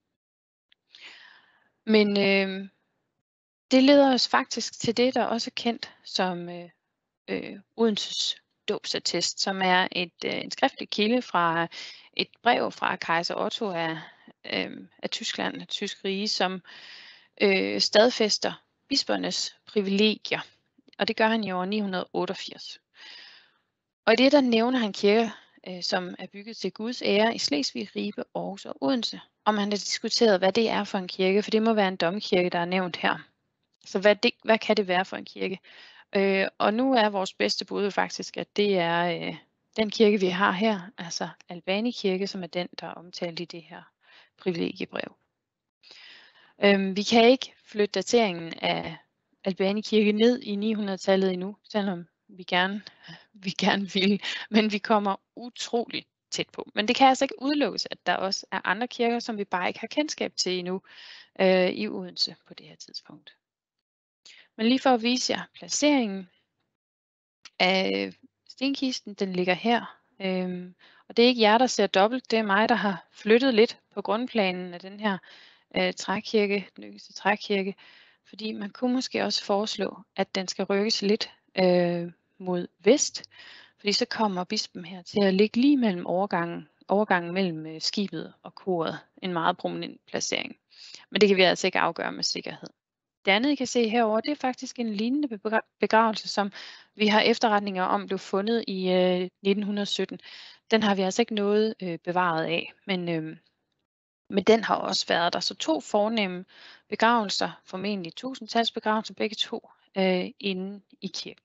Men øh, det leder os faktisk til det, der også er kendt som øh, øh, Odenses dåbsattest, som er et, øh, en skriftlig kilde fra et brev fra kejser Otto af, øh, af Tyskland, af Tysk Rige, som øh, stadfæster bispernes privilegier. Og det gør han i år ni hundrede otteogfirs. Og i det der nævner han kirker, øh, som er bygget til Guds ære i Slesvig, Ribe, Aarhus og Odense. Og man har diskuteret, hvad det er for en kirke, for det må være en domkirke, der er nævnt her. Så hvad, det, hvad kan det være for en kirke? Øh, og nu er vores bedste bud faktisk, at det er øh, den kirke, vi har her, altså Albani Kirke, som er den, der er omtalt i det her privilegiebrev. Øh, vi kan ikke flytte dateringen af Albani Kirke ned i ni hundrede-tallet endnu, selvom vi gerne, vi gerne vil, men vi kommer utroligt tæt på. Men det kan altså ikke udelukkes, at der også er andre kirker, som vi bare ikke har kendskab til endnu øh, i Odense på det her tidspunkt. Men lige for at vise jer placeringen af stenkisten, den ligger her. Øhm, og det er ikke jer, der ser dobbelt, det er mig, der har flyttet lidt på grundplanen af den her øh, trækirke, den yngste trækirke, fordi man kunne måske også foreslå, at den skal rykkes lidt øh, mod vest, fordi så kommer bispen her til at ligge lige mellem overgangen, overgangen mellem øh, skibet og koret, en meget prominent placering. Men det kan vi altså ikke afgøre med sikkerhed. Det andet, I kan se herover, det er faktisk en lignende begravelse, som vi har efterretninger om blev fundet i øh, nitten sytten. Den har vi altså ikke noget øh, bevaret af, men, øh, men den har også været der. Så to fornemme begravelser, formentlig tusindtalsbegravelser, begge to øh, inde i kirken.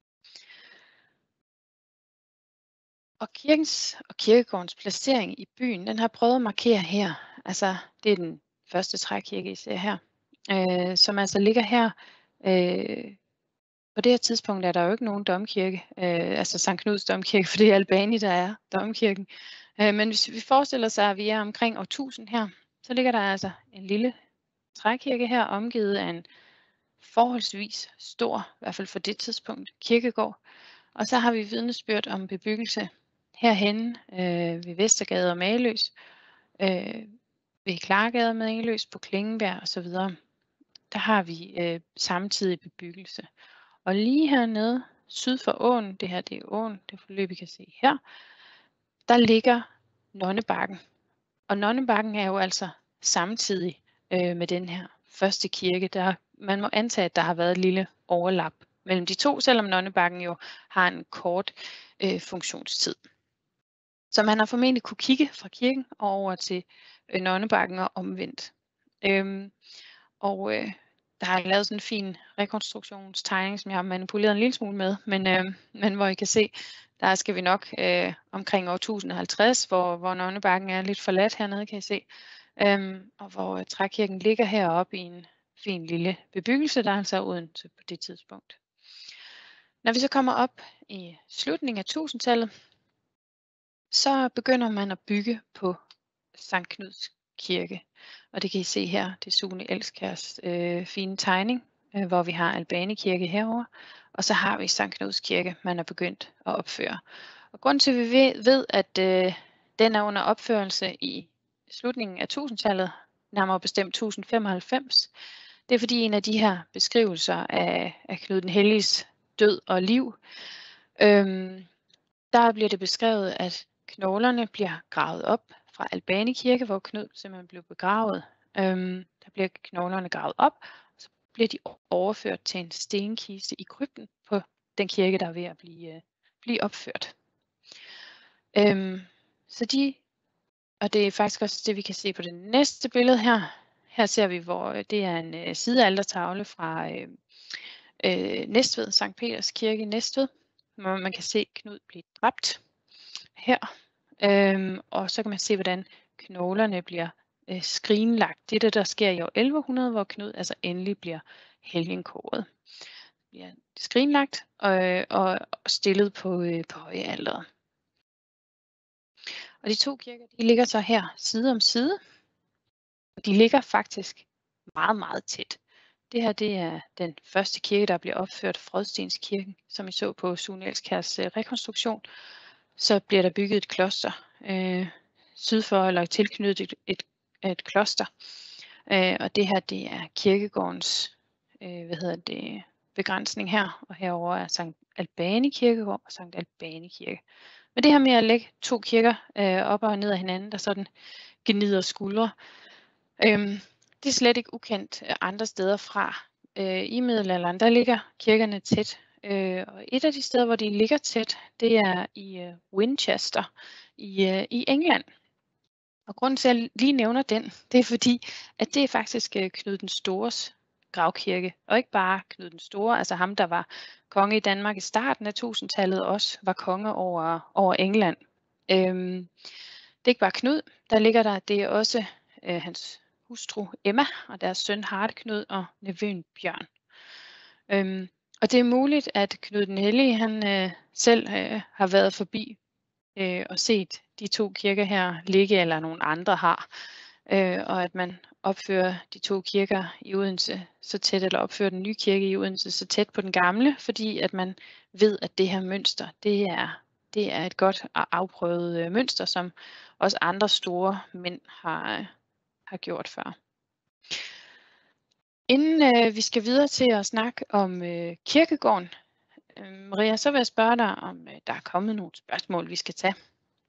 Og kirkens og kirkegårdens placering i byen, den har jeg prøvet at markere her. Altså, det er den første trækirke, I ser her. Øh, som altså ligger her. Øh, på det her tidspunkt er der jo ikke nogen domkirke, øh, altså Sankt Knuds domkirke, for det er Albani, der er domkirken. Øh, men hvis vi forestiller os, at vi er omkring år tusind her, så ligger der altså en lille trækirke her, omgivet af en forholdsvis stor, i hvert fald for det tidspunkt, kirkegård. Og så har vi vidnesbyrd om bebyggelse herhenne øh, ved Vestergade og Mageløs, øh, ved Klargade og Mageløs, på Klingenberg osv. Der har vi øh, samtidig bebyggelse. Og lige hernede syd for åen, det her det er åen, det forløb I kan se her, der ligger Nonnebakken. Og Nonnebakken er jo altså samtidig øh, med den her første kirke. Der, man må antage, at der har været et lille overlap mellem de to, selvom Nonnebakken jo har en kort øh, funktionstid. Så man har formentlig kunne kigge fra kirken over til øh, Nonnebakken og omvendt. Øhm, og øh, der har jeg lavet sådan en fin rekonstruktionstegning, som jeg har manipuleret en lille smule med, men, øh, men hvor I kan se, der skal vi nok øh, omkring år tusind og halvtreds, hvor, hvor Nonnebakken er lidt forladt hernede, kan I se, øhm, og hvor øh, trækirken ligger heroppe i en fin lille bebyggelse, der altså er Odense på det tidspunkt. Når vi så kommer op i slutningen af tusindtallet, så begynder man at bygge på Sankt Knuds Kirke. Og det kan I se her, det er Sune Elskærs øh, fine tegning, øh, hvor vi har Albani Kirke herover, og så har vi Sankt Knuds Kirke, man er begyndt at opføre. Og grunden til, at vi ved, ved at øh, den er under opførelse i slutningen af tusindtallet, nærmere bestemt tusind femoghalvfems, det er fordi en af de her beskrivelser af, af Knud den Helliges død og liv, øhm, der bliver det beskrevet, at knoglerne bliver gravet op fra Albani Kirke, hvor Knud simpelthen blev begravet. Øhm, der bliver knoglerne gravet op, og så bliver de overført til en stenkiste i krypten på den kirke, der er ved at blive, øh, blive opført. Øhm, så de, og det er faktisk også det, vi kan se på det næste billede her. Her ser vi, hvor det er en øh, sidealtertavle fra øh, øh, Næstved, Sankt Peters Kirke i Næstved, hvor man kan se Knud blive dræbt her. Øhm, og så kan man se, hvordan knoglerne bliver øh, skrinlagt. Det er det, der sker i år elleve hundrede, hvor Knud altså endelig bliver helgenkåret. Bliver skrinlagt og, og stillet på, øh, på højalteret. Og de to kirker, de ligger så her side om side. Og de ligger faktisk meget, meget tæt. Det her, det er den første kirke, der bliver opført, Frødstenskirken, som I så på Sune Elskjærs øh, rekonstruktion. Så bliver der bygget et kloster øh, syd for, eller tilknyttet et, et, et kloster. Øh, og det her, det er kirkegårdens øh, hvad hedder det, begrænsning her. Og herover er Sankt Albani Kirkegård og Sankt Albani Kirke. Men det her med at lægge to kirker øh, op og ned af hinanden, der sådan gnider skuldre, øhm, det er slet ikke ukendt andre steder fra. Øh, I middelalderen, der ligger kirkerne tæt. Øh, og et af de steder, hvor de ligger tæt, det er i øh, Winchester i, øh, i England. Og grunden til, at jeg lige nævner den, det er fordi, at det er faktisk øh, Knud den Stores gravkirke. Og ikke bare Knud den Store, altså ham, der var konge i Danmark i starten af tusindtallet, også var konge over, over England. Øhm, det er ikke bare Knud, der ligger der, det er også øh, hans hustru Emma og deres søn Hardeknud og nevøen Bjørn. Øhm, og det er muligt, at Knud den Hellige han øh, selv øh, har været forbi øh, og set de to kirker her ligge, eller nogen andre har, øh, og at man opfører de to kirker i Odense så tæt, eller opfører den nye kirke i Odense så tæt på den gamle, fordi at man ved, at det her mønster, det er, det er et godt og afprøvet øh, mønster, som også andre store mænd har, øh, har gjort før. Inden øh, vi skal videre til at snakke om øh, kirkegården, øh, Maria, så vil jeg spørge dig, om øh, der er kommet nogle spørgsmål, vi skal tage.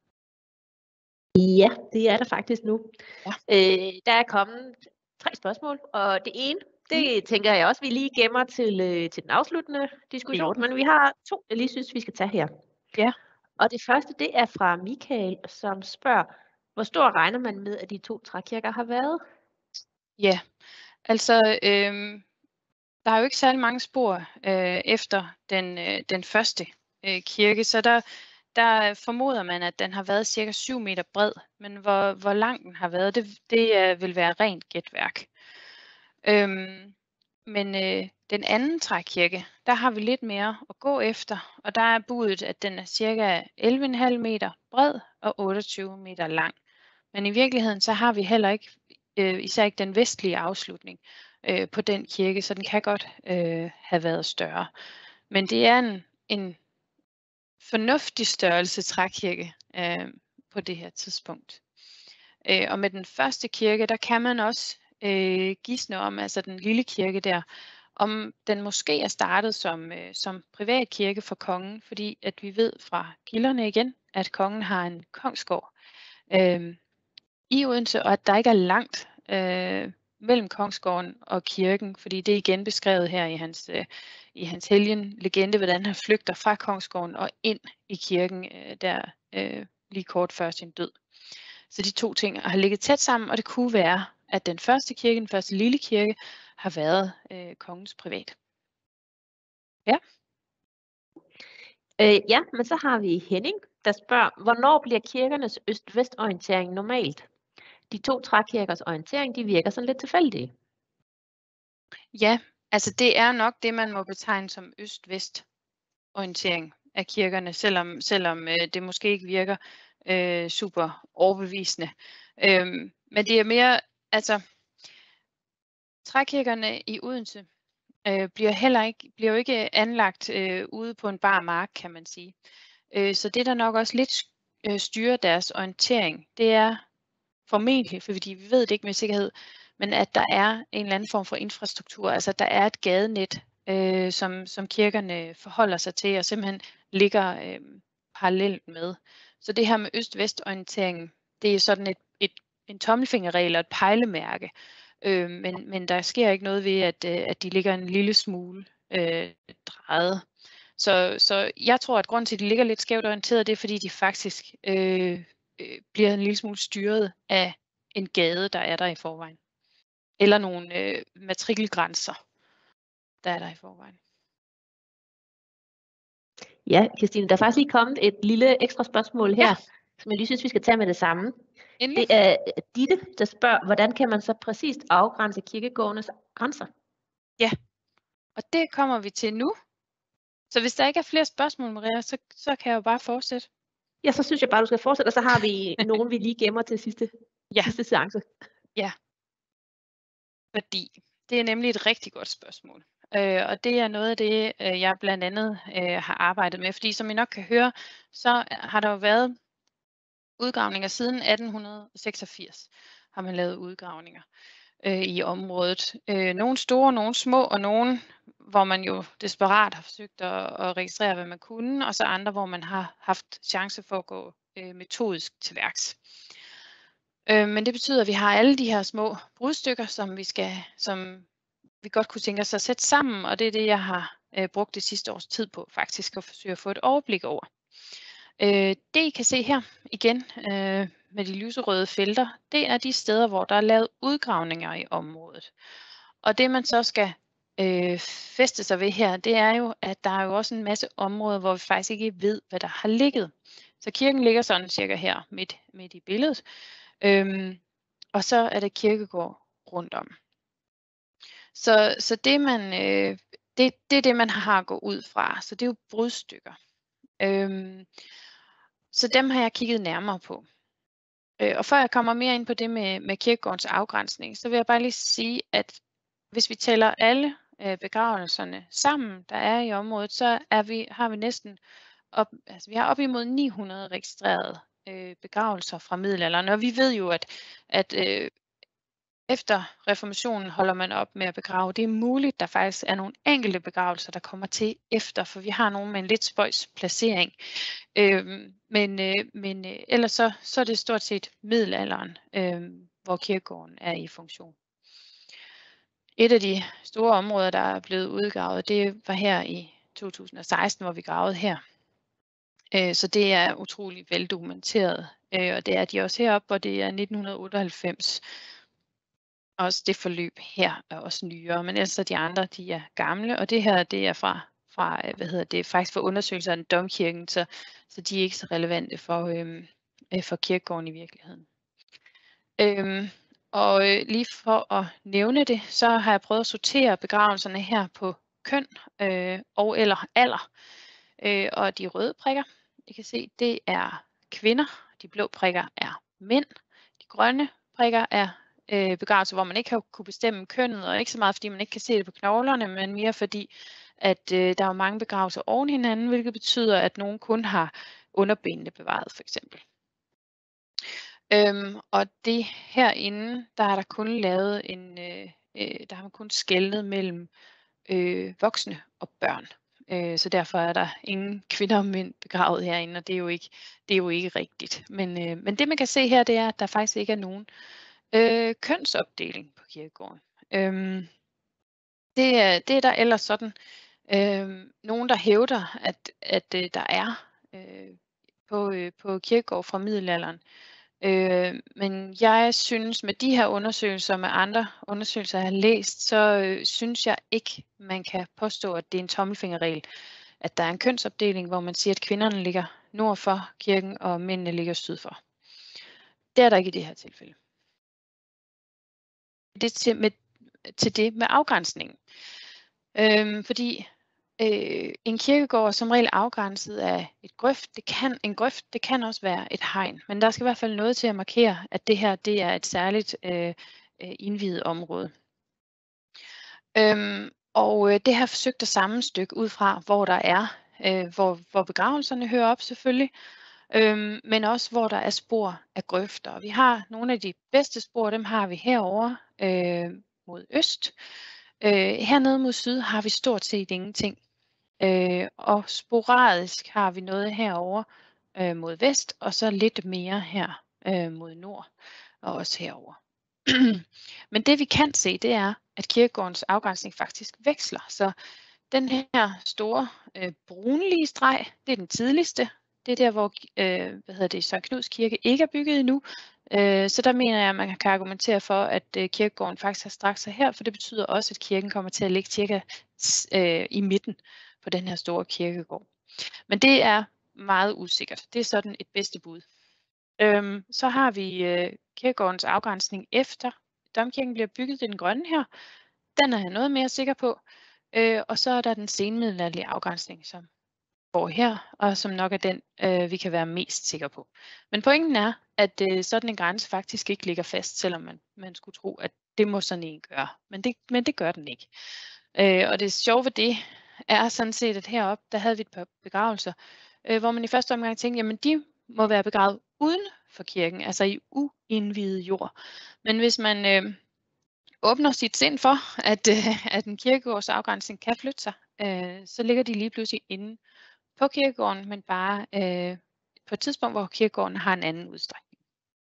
Ja, det er der faktisk nu. Ja. Øh, der er kommet tre spørgsmål, og det ene, det mm. tænker jeg også, vi lige gemmer til, øh, til den afsluttende diskussion, men vi har to, jeg lige synes, vi skal tage her. Ja. Og det første, det er fra Michael, som spørger, hvor stor regner man med, at de to trækirker har været? Ja, altså øh, der er jo ikke særlig mange spor øh, efter den, øh, den første øh, kirke, så der, der formoder man, at den har været cirka syv meter bred, men hvor, hvor lang den har været, det, det øh, vil være rent gætværk. Øhm, men øh, den anden trækirke, der har vi lidt mere at gå efter, og der er budet, at den er cirka elleve komma fem meter bred og otteogtyve meter lang. Men i virkeligheden så har vi heller ikke, øh, især ikke den vestlige afslutning øh, på den kirke, så den kan godt øh, have været større. Men det er en, en fornuftig størrelse trækirke øh, på det her tidspunkt. Øh, og med den første kirke, der kan man også øh, gisne om, altså den lille kirke der, om den måske er startet som, øh, som privat kirke for kongen, fordi at vi ved fra kilderne igen, at kongen har en kongsgård øh, i Odense, og at der ikke er langt øh, mellem kongsgården og kirken, fordi det er igen beskrevet her i hans, øh, i hans helgenlegende, hvordan han flygter fra kongsgården og ind i kirken øh, der øh, lige kort før sin død. Så de to ting har ligget tæt sammen, og det kunne være, at den første kirke, den første lille kirke, har været øh, kongens privat. Ja. Øh, ja, men så har vi Henning, der spørger, hvornår bliver kirkernes øst-vest-orientering normalt? De to trækirkers orientering, de virker sådan lidt tilfældige. Ja, altså det er nok det, man må betegne som øst-vest-orientering af kirkerne, selvom, selvom øh, det måske ikke virker øh, super overbevisende. Øhm, men det er mere, altså trækirkerne i Odense øh, bliver heller ikke, bliver jo ikke anlagt øh, ude på en bar mark, kan man sige. Øh, så det der nok også lidt øh, styrer deres orientering, det er formentlig, fordi vi ved det ikke med sikkerhed, men at der er en eller anden form for infrastruktur, altså der er et gadenet, øh, som, som kirkerne forholder sig til og simpelthen ligger øh, parallelt med. Så det her med øst-vest-orienteringen, det er sådan et, et, en tommelfingerregel og et pejlemærke, øh, men, men der sker ikke noget ved, at, øh, at de ligger en lille smule øh, drejet. Så, så jeg tror, at grunden til, at de ligger lidt skævt orienteret, det er, fordi de faktisk øh, øh, bliver en lille smule styret af en gade, der er der i forvejen. Eller nogle øh, matrikelgrænser, der er der i forvejen. Ja, Kirstine, der er faktisk lige kommet et lille ekstra spørgsmål her, Ja. som jeg lige synes, vi skal tage med det samme. Endelig. Det er Ditte, der spørger, hvordan kan man så præcist afgrænse kirkegårdenes grænser? Ja, og det kommer vi til nu. Så hvis der ikke er flere spørgsmål, Maria, så, så kan jeg jo bare fortsætte. Ja, så synes jeg bare, du skal fortsætte, og så har vi nogen, vi lige gemmer til sidste, Ja. sidste seance. Ja, fordi det er nemlig et rigtig godt spørgsmål. Øh, og det er noget af det, øh, jeg blandt andet øh, har arbejdet med. Fordi som I nok kan høre, så har der jo været udgravninger siden atten seksogfirs. Har man lavet udgravninger øh, i området. Øh, nogle store, nogle små, og nogle, hvor man jo desperat har forsøgt at, at registrere, hvad man kunne, og så andre, hvor man har haft chance for at gå øh, metodisk til værks. Øh, men det betyder, at vi har alle de her små brudstykker, som vi skal, som vi godt kunne tænke os at sætte sammen, og det er det, jeg har øh, brugt det sidste års tid på, faktisk at forsøge at få et overblik over. Øh, det I kan se her igen øh, med de lyserøde felter, det er de steder, hvor der er lavet udgravninger i området. Og det man så skal øh, fæste sig ved her, det er jo, at der er jo også en masse områder, hvor vi faktisk ikke ved, hvad der har ligget. Så kirken ligger sådan cirka her midt, midt i billedet. Øhm, og så er der kirkegård rundt om. Så, så det, man, øh, det, det er det, man har at gå ud fra. Så det er jo brudstykker. Øhm, så dem har jeg kigget nærmere på. Øh, og før jeg kommer mere ind på det med, med kirkegårdens afgrænsning, så vil jeg bare lige sige, at hvis vi tæller alle øh, begravelserne sammen, der er i området, så er vi, har vi næsten op, altså vi har op imod ni hundrede registrerede øh, begravelser fra middelalderen. Og vi ved jo, at, at øh, efter reformationen holder man op med at begrave. Det er muligt, der faktisk er nogle enkelte begravelser, der kommer til efter, for vi har nogle med en lidt spøjs placering. Øh, men øh, men øh, ellers så, så er det stort set middelalderen, øh, hvor kirkegården er i funktion. Et af de store områder, der er blevet udgravet, det var her i to tusind og seksten, hvor vi gravede her. Øh, så det er utrolig veldokumenteret, øh, og det er de også heroppe, og det er nitten otteoghalvfems. Også det forløb her er også nyere, men ellers er de andre, de er gamle, og det her, det er fra, fra hvad hedder det, faktisk for undersøgelser af domkirken, så, så de er ikke så relevante for, øhm, for kirkegården i virkeligheden. Øhm, og øh, lige for at nævne det, så har jeg prøvet at sortere begravelserne her på køn øh, og eller alder. Øh, og de røde prikker, I kan se, det er kvinder, de blå prikker er mænd, de grønne prikker er øh, begravelser, hvor man ikke har kunne bestemme kønnet, og ikke så meget fordi man ikke kan se det på knoglerne, men mere fordi, at øh, der er mange begravelser oven hinanden, hvilket betyder, at nogen kun har underbenene bevaret for eksempel. Øhm, og det herinde, der er der kun lavet en, øh, øh, der har man kun skelnet mellem øh, voksne og børn. Øh, så derfor er der ingen kvinder og mænd begravet herinde, og det er jo ikke, det er jo ikke rigtigt. Men, øh, men det man kan se her, det er, at der faktisk ikke er nogen øh, kønsopdeling på kirkegården. Øhm, det, er, det er der ellers sådan øh, nogen, der hævder, at, at øh, der er øh, på, øh, på kirkegård fra middelalderen. Øh, men jeg synes, med de her undersøgelser, med andre undersøgelser, jeg har læst, så øh, synes jeg ikke, man kan påstå, at det er en tommelfingerregel, at der er en kønsopdeling, hvor man siger, at kvinderne ligger nord for kirken, og mændene ligger syd for. Det er der ikke i det her tilfælde. Det er til, med, til det med afgrænsningen. Øhm, fordi øh, en kirkegård er som regel afgrænset af et grøft. Det kan, en grøft, det kan også være et hegn, men der skal i hvert fald noget til at markere, at det her det er et særligt øh, indviet område. Øhm, og øh, det har forsøgt at sammenstykke ud fra, hvor der er, øh, hvor, hvor begravelserne hører op selvfølgelig, øhm, men også hvor der er spor af grøfter. Og vi har nogle af de bedste spor, dem har vi herovre øh, mod øst. Øh, hernede mod syd har vi stort set ingenting. Øh, og sporadisk har vi noget herover øh, mod vest, og så lidt mere her øh, mod nord, og også herover. Men det vi kan se, det er, at kirkegårdens afgrænsning faktisk veksler. Så Den her store øh, brunlige streg, det er den tidligste. Det er der, hvor øh, hvad hedder det, Sankt Knuds Kirke ikke er bygget endnu. Øh, så der mener jeg, at man kan argumentere for, at øh, kirkegården faktisk har strakt sig her, for det betyder også, at kirken kommer til at ligge cirka øh, i midten på den her store kirkegård. Men det er meget usikkert. Det er sådan et bedste bud. Øhm, så har vi øh, kirkegårdens afgrænsning efter domkirken bliver bygget, den grønne her. Den er jeg noget mere sikker på. Øh, og så er der den senmiddelalderlige afgrænsning, som går her, og som nok er den, øh, vi kan være mest sikre på. Men pointen er, at øh, sådan en grænse faktisk ikke ligger fast, selvom man, man skulle tro, at det må sådan en gøre. Men det, men det gør den ikke. Øh, og det sjove ved det er sådan set, at heroppe, der havde vi et par begravelser, øh, hvor man i første omgang tænkte, jamen de må være begravet uden for kirken, altså i uindviet jord. Men hvis man øh, åbner sit sind for, at, øh, at en kirkegårds afgrænsning kan flytte sig, øh, så ligger de lige pludselig inde på kirkegården, men bare øh, på et tidspunkt, hvor kirkegården har en anden udstrækning.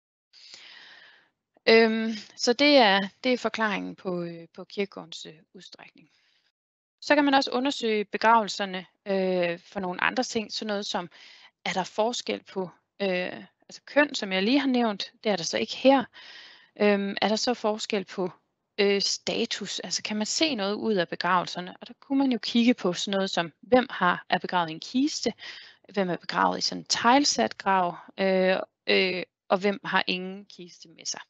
Øhm, så det er, det er forklaringen på, øh, på kirkegårdens øh, udstrækning. Så kan man også undersøge begravelserne øh, for nogle andre ting, sådan noget som, er der forskel på øh, altså køn, som jeg lige har nævnt, det er der så ikke her. Øhm, er der så forskel på øh, status, altså kan man se noget ud af begravelserne? Og der kunne man jo kigge på sådan noget som, hvem har er begravet i en kiste, hvem er begravet i sådan en teglsat grav, øh, øh, og hvem har ingen kiste med sig.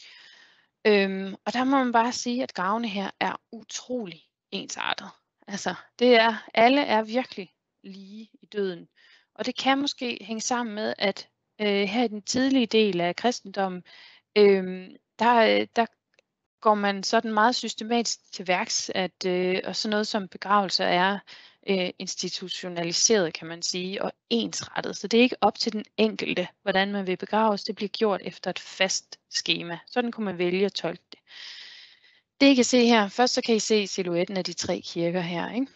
Øhm, og der må man bare sige, at gravene her er utrolig ensartet. Altså, det er, alle er virkelig lige i døden. Og det kan måske hænge sammen med, at øh, her i den tidlige del af kristendommen, øh, der, der går man sådan meget systematisk til værks, at øh, og sådan noget som begravelser er øh, institutionaliseret, kan man sige, og ensrettet. Så det er ikke op til den enkelte, hvordan man vil begraves. Det bliver gjort efter et fast skema. Sådan kunne man vælge at tolke det. Det I kan se her, først så kan I se silhuetten af de tre kirker her, ikke?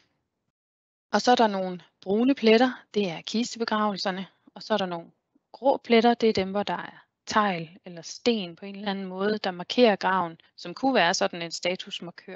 Og så er der nogle brune pletter, det er kistebegravelserne, og så er der nogle grå pletter, det er dem, hvor der er tegl eller sten på en eller anden måde, der markerer graven, som kunne være sådan en statusmarkør.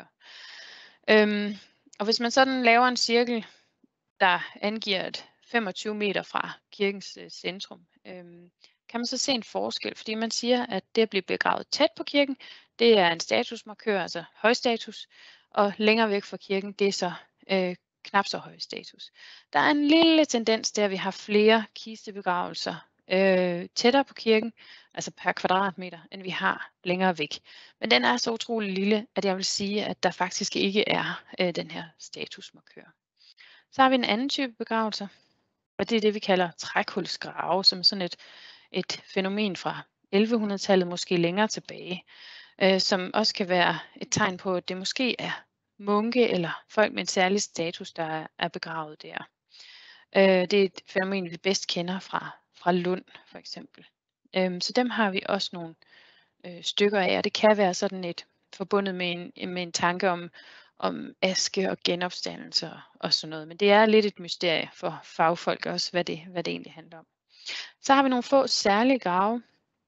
Øhm, og hvis man sådan laver en cirkel, der angiver et femogtyve meter fra kirkens øh, centrum, øhm, kan man så se en forskel, fordi man siger, at det at blive begravet tæt på kirken, det er en statusmarkør, altså høj status, og længere væk fra kirken, det er så øh, knap så høj status. Der er en lille tendens der, at vi har flere kistebegravelser øh, tættere på kirken, altså per kvadratmeter, end vi har længere væk. Men den er så utrolig lille, at jeg vil sige, at der faktisk ikke er øh, den her statusmarkør. Så har vi en anden type begravelser, og det er det, vi kalder trækhulsgrave, som er sådan et, et fænomen fra ellevehundredetallet, måske længere tilbage, øh, som også kan være et tegn på, at det måske er munke eller folk med en særlig status, der er, er begravet der. Øh, det er et fænomen, vi bedst kender fra, fra Lund, for eksempel. Øh, så dem har vi også nogle øh, stykker af, og det kan være sådan et forbundet med en, med en tanke om, om aske og genopstandelse og sådan noget. Men det er lidt et mysterie for fagfolk også, hvad det, hvad det egentlig handler om. Så har vi nogle få særlige grave.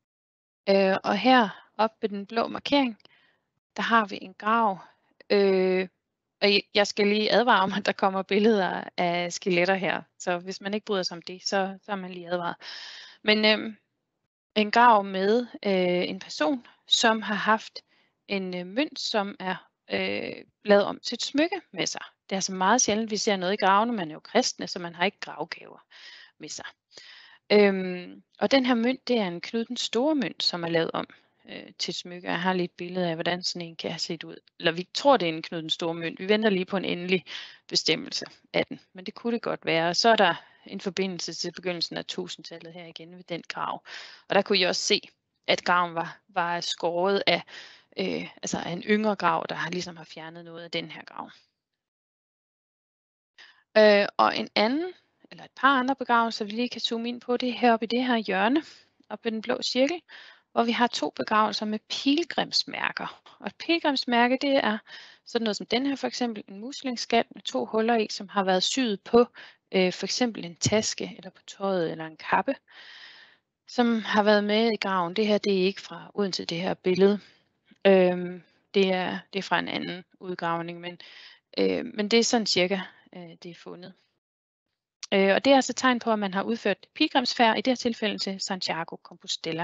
Øh, og her oppe ved den blå markering, der har vi en grav. Øh, og jeg skal lige advare om, at der kommer billeder af skeletter her. Så hvis man ikke bryder sig om det, så, så er man lige advaret. Men øh, en grav med øh, en person, som har haft en øh, mønt, som er øh, lavet om til et smykke med sig. Det er altså meget sjældent, vi ser noget i gravene. Man er jo kristne, så man har ikke gravgaver med sig. Øhm, og den her mønt, det er en Knud den Store mønt, som er lavet om øh, til et smykke. Jeg har lige et billede af, hvordan sådan en kan have set ud. Eller vi tror, det er en Knud den Store mønt. Vi venter lige på en endelig bestemmelse af den. Men det kunne det godt være. Og så er der en forbindelse til begyndelsen af tusindtallet her igen ved den grav. Og der kunne I også se, at graven var, var skåret af, øh, altså af en yngre grav, der har ligesom har fjernet noget af den her grav. Øh, og en anden, eller et par andre begravelser, vi lige kan zoome ind på, det er heroppe i det her hjørne, oppe ved den blå cirkel, hvor vi har to begravelser med pilgrimsmærker. Og et pilgrimsmærke, det er sådan noget som den her, for eksempel en muslingsskal med to huller i, som har været syet på øh, for eksempel en taske, eller på tøjet, eller en kappe, som har været med i graven. Det her, det er ikke fra Odense, det her billede. Øhm, det, er, det er fra en anden udgravning, men Øh, men det er sådan cirka, øh, det er fundet. Øh, og det er altså et tegn på, at man har udført pilgrimsfærd, i det her tilfælde til Santiago Compostela.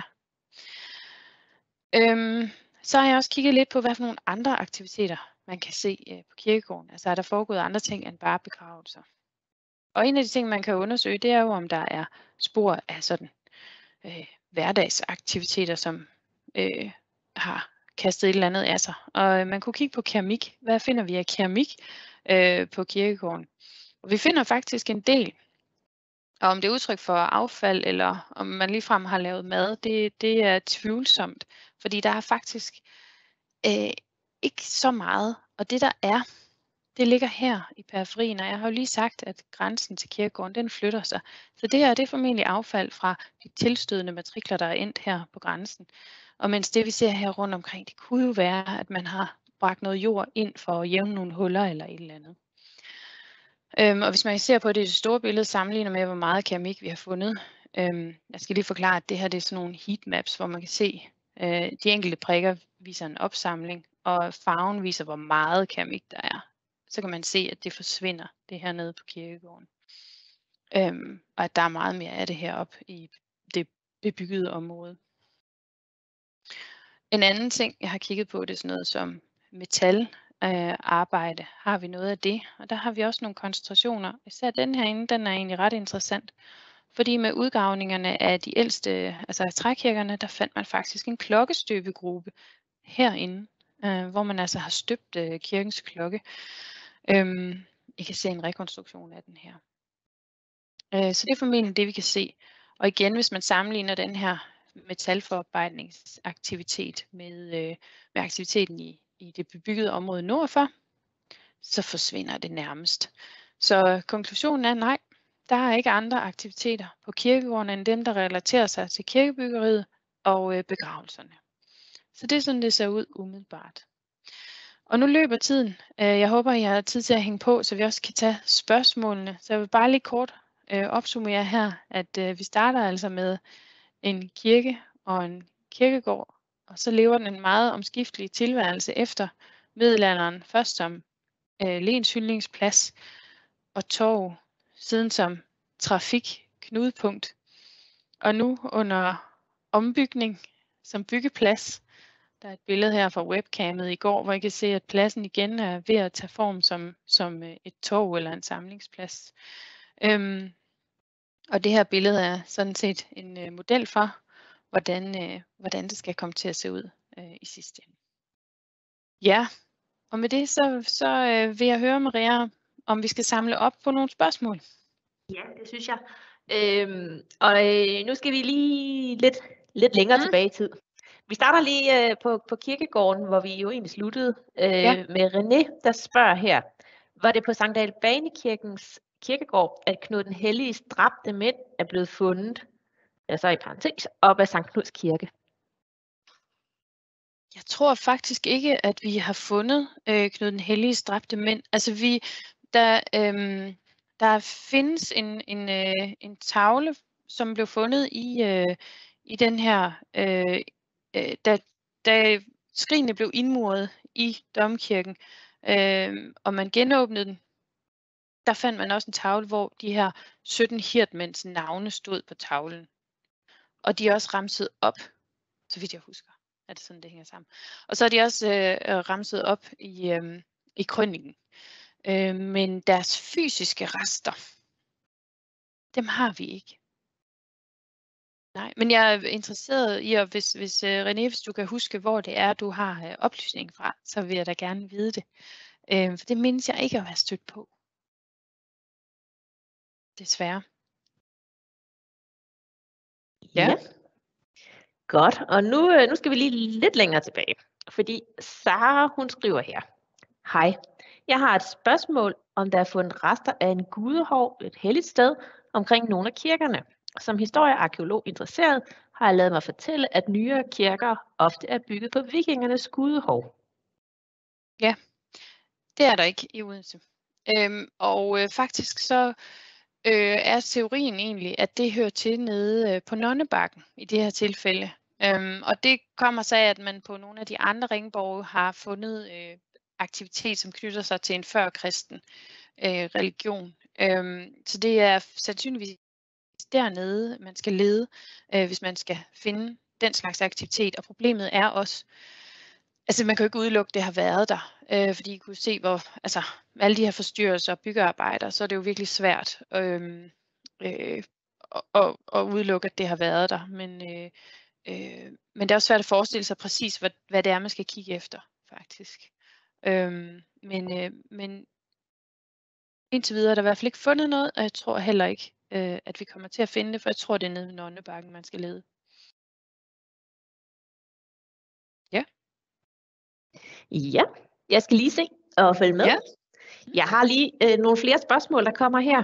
Øhm, så har jeg også kigget lidt på, hvad for nogle andre aktiviteter, man kan se øh, på kirkegården. Altså er der foregået andre ting end bare begravelser. Og en af de ting, man kan undersøge, det er jo, om der er spor af sådan øh, hverdagsaktiviteter, som øh, har kastet et eller andet af sig. Og øh, man kunne kigge på keramik. Hvad finder vi af keramik øh, på kirkegården? Og vi finder faktisk en del. Og om det er udtryk for affald, eller om man ligefrem har lavet mad, det, det er tvivlsomt. Fordi der er faktisk øh, ikke så meget. Og det der er, det ligger her i periferien. Og jeg har jo lige sagt, at grænsen til kirkegården, den flytter sig. Så det her, det er formentlig affald fra de tilstødende matrikler, der er endt her på grænsen. Og mens det, vi ser her rundt omkring, det kunne jo være, at man har bragt noget jord ind for at jævne nogle huller eller et eller andet. Øhm, og hvis man ser på det store billede sammenligner med, hvor meget keramik vi har fundet. Øhm, jeg skal lige forklare, at det her det er sådan nogle heatmaps, hvor man kan se, øh, de enkelte prikker viser en opsamling, og farven viser, hvor meget keramik der er. Så kan man se, at det forsvinder, det her nede på kirkegården. Øhm, og at der er meget mere af det heroppe i det bebyggede område. En anden ting, jeg har kigget på, det er sådan noget som metal. Øh, arbejde, har vi noget af det, og der har vi også nogle koncentrationer. Især den herinde, den er egentlig ret interessant, fordi med udgravningerne af de ældste, altså trækirkerne, der fandt man faktisk en klokkestøbegruppe herinde, øh, hvor man altså har støbt øh, kirkens klokke. Øhm, I kan se en rekonstruktion af den her. Øh, så det er formentlig det, vi kan se. Og igen, hvis man sammenligner den her metalforarbejdningsaktivitet med, øh, med aktiviteten i i det bebyggede område nordfor, så forsvinder det nærmest. Så konklusionen er nej, der er ikke andre aktiviteter på kirkegården end dem, der relaterer sig til kirkebyggeriet og øh, begravelserne. Så det er sådan, det ser ud umiddelbart. Og nu løber tiden. Øh, jeg håber, I har tid til at hænge på, så vi også kan tage spørgsmålene. Så jeg vil bare lige kort øh, opsummere her, at øh, vi starter altså med en kirke og en kirkegård, og så lever den en meget omskiftelig tilværelse efter middelalderen, først som øh, lenshyldningsplads og torv, siden som trafikknudepunkt, og nu under ombygning som byggeplads. Der er et billede her fra webcamet i går, hvor I kan se, at pladsen igen er ved at tage form som, som et torv eller en samlingsplads. Øhm, og det her billede er sådan set en øh, model for, hvordan, øh, hvordan det skal komme til at se ud øh, i sidste ende. Ja, og med det så, så øh, vil jeg høre, Maria, om vi skal samle op på nogle spørgsmål. Ja, det synes jeg. Øhm, og øh, nu skal vi lige lidt, lidt længere mm. tilbage i tid. Vi starter lige øh, på, på kirkegården, hvor vi jo egentlig sluttede øh, ja. med René, der spørger her. Var det på Sankt Albani-kirkens kirkegård, at Knud den Helliges dræbte mænd er blevet fundet, altså i parentes, op af Sankt Knuds kirke? Jeg tror faktisk ikke, at vi har fundet øh, Knud den Helliges dræbte mænd. Altså vi, der, øh, der findes en, en, øh, en tavle, som blev fundet i, øh, i den her, øh, øh, da, da skrigene blev indmuret i domkirken, øh, og man genåbnede den, der fandt man også en tavle, hvor de her sytten hirdmænds navne stod på tavlen. Og de er også ramset op, så vidt jeg husker. Er det sådan, det hænger sammen. Og så er de også øh, ramset op i, øh, i krønningen. Øh, men deres fysiske rester, dem har vi ikke. Nej, men jeg er interesseret i, at hvis, hvis uh, René, hvis du kan huske, hvor det er, du har uh, oplysning fra, så vil jeg da gerne vide det. Øh, for det mindes jeg ikke at være stødt på. Desværre. Ja. ja. Godt, og nu, nu skal vi lige lidt længere tilbage, fordi Sara, hun skriver her. Hej, jeg har et spørgsmål, om der er fundet rester af en gudehov, et helligt sted, omkring nogle af kirkerne. Som historiearkæolog interesseret, har jeg ladet mig fortælle, at nyere kirker ofte er bygget på vikingernes gudehov. Ja, det er der ikke i Odense. Øhm, og øh, faktisk så øh, er teorien egentlig, at det hører til nede øh, på Nonnebakken i det her tilfælde. Øhm, og det kommer så af, at man på nogle af de andre ringborge har fundet øh, aktivitet, som knytter sig til en førkristen øh, religion. Øhm, så det er sandsynligvis dernede, man skal lede, øh, hvis man skal finde den slags aktivitet. Og problemet er også, altså man kan jo ikke udelukke, at det har været der, øh, fordi I kunne se, hvor altså med alle de her forstyrrelser og byggearbejder, så er det jo virkelig svært øh, øh, at, at udelukke, at det har været der. Men, øh, øh, men det er også svært at forestille sig præcis, hvad, hvad det er, man skal kigge efter, faktisk. Øh, men, øh, men indtil videre er der i hvert fald ikke fundet noget, og jeg tror heller ikke, øh, at vi kommer til at finde det, for jeg tror, det er nede ved Nonnebakken, man skal lede. Ja. Ja, jeg skal lige se og følge med. Ja. Jeg har lige øh, nogle flere spørgsmål, der kommer her.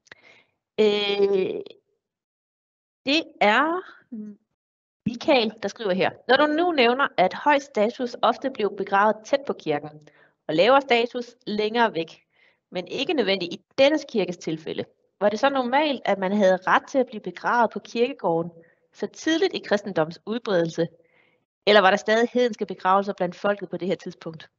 Øh, det er Michael, der skriver her. Når du nu nævner, at høj status ofte blev begravet tæt på kirken, og lavere status længere væk, men ikke nødvendigt i dennes kirkes tilfælde, var det så normalt, at man havde ret til at blive begravet på kirkegården så tidligt i kristendoms udbredelse, eller var der stadig hedenske begravelser blandt folket på det her tidspunkt?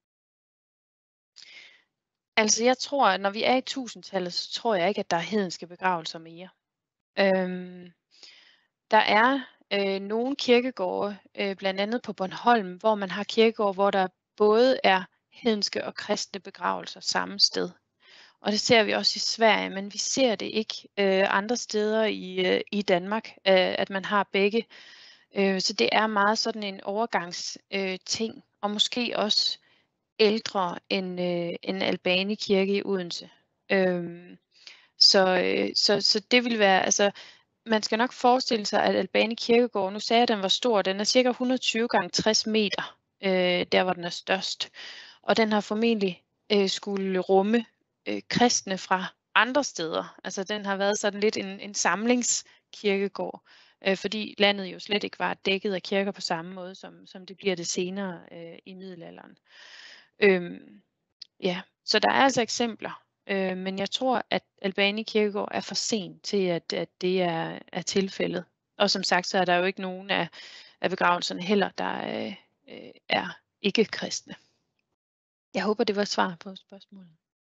Altså jeg tror, at når vi er i tusindtallet, så tror jeg ikke, at der er hedenske begravelser mere. Øhm, der er øh, nogle kirkegårde, øh, blandt andet på Bornholm, hvor man har kirkegårde, hvor der både er hedenske og kristne begravelser samme sted. Og det ser vi også i Sverige, men vi ser det ikke øh, andre steder i, øh, i Danmark, øh, at man har begge. Øh, så det er meget sådan en overgangsting, øh, ting, og måske også ældre end, øh, end Albani Kirke i Odense. Øhm, så, øh, så, så det vil være, altså man skal nok forestille sig, at Albani Kirkegård, nu sagde jeg, at den var stor, den er cirka et hundrede og tyve gange tres meter, øh, der hvor den er størst. Og den har formentlig øh, skulle rumme øh, kristne fra andre steder. Altså den har været sådan lidt en, en samlingskirkegård, øh, fordi landet jo slet ikke var dækket af kirker på samme måde, som, som det bliver det senere øh, i middelalderen. Øhm, ja, så der er altså eksempler, øh, men jeg tror, at Albani Kirkegård er for sent til, at, at det er, er tilfældet. Og som sagt, så er der jo ikke nogen af, af begravelserne heller, der øh, øh, er ikke kristne. Jeg håber, det var et svar på spørgsmålet.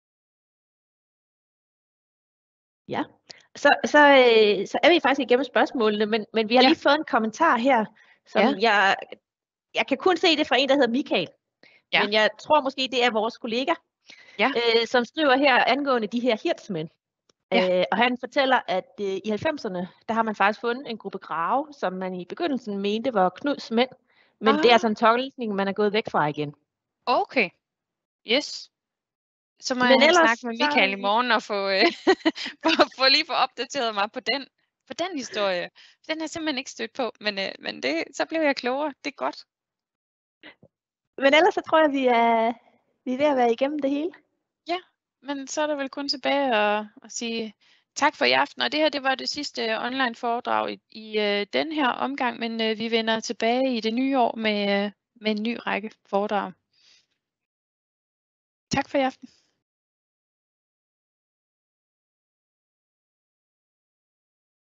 Ja, så, så, øh, så er vi faktisk igennem spørgsmålene, men, men vi har Ja. lige fået en kommentar her, som Ja. jeg, jeg kan kun se det fra en, der hedder Michael. Ja. Men jeg tror måske, det er vores kollega, Ja. øh, som skriver her angående de her hirtsmænd. Ja. Øh, og han fortæller, at øh, i halvfemserne, der har man faktisk fundet en gruppe grave, som man i begyndelsen mente var Knuds mænd. Men ah. det er altså en tolkning, man er gået væk fra igen. Okay, yes. Så må Men jeg ellers, snakke med Michael i morgen og få, øh, få, få lige få opdateret mig på den, på den historie. Den har jeg simpelthen ikke stødt på, men, øh, men det, så blev jeg klogere. Det er godt. Men ellers så tror jeg, vi er, vi er ved at være igennem det hele. Ja, men så er der vel kun tilbage at, at sige tak for i aften. Og det her, det var det sidste online foredrag i, i øh, den her omgang, men øh, vi vender tilbage i det nye år med, øh, med en ny række foredrag. Tak for i aften.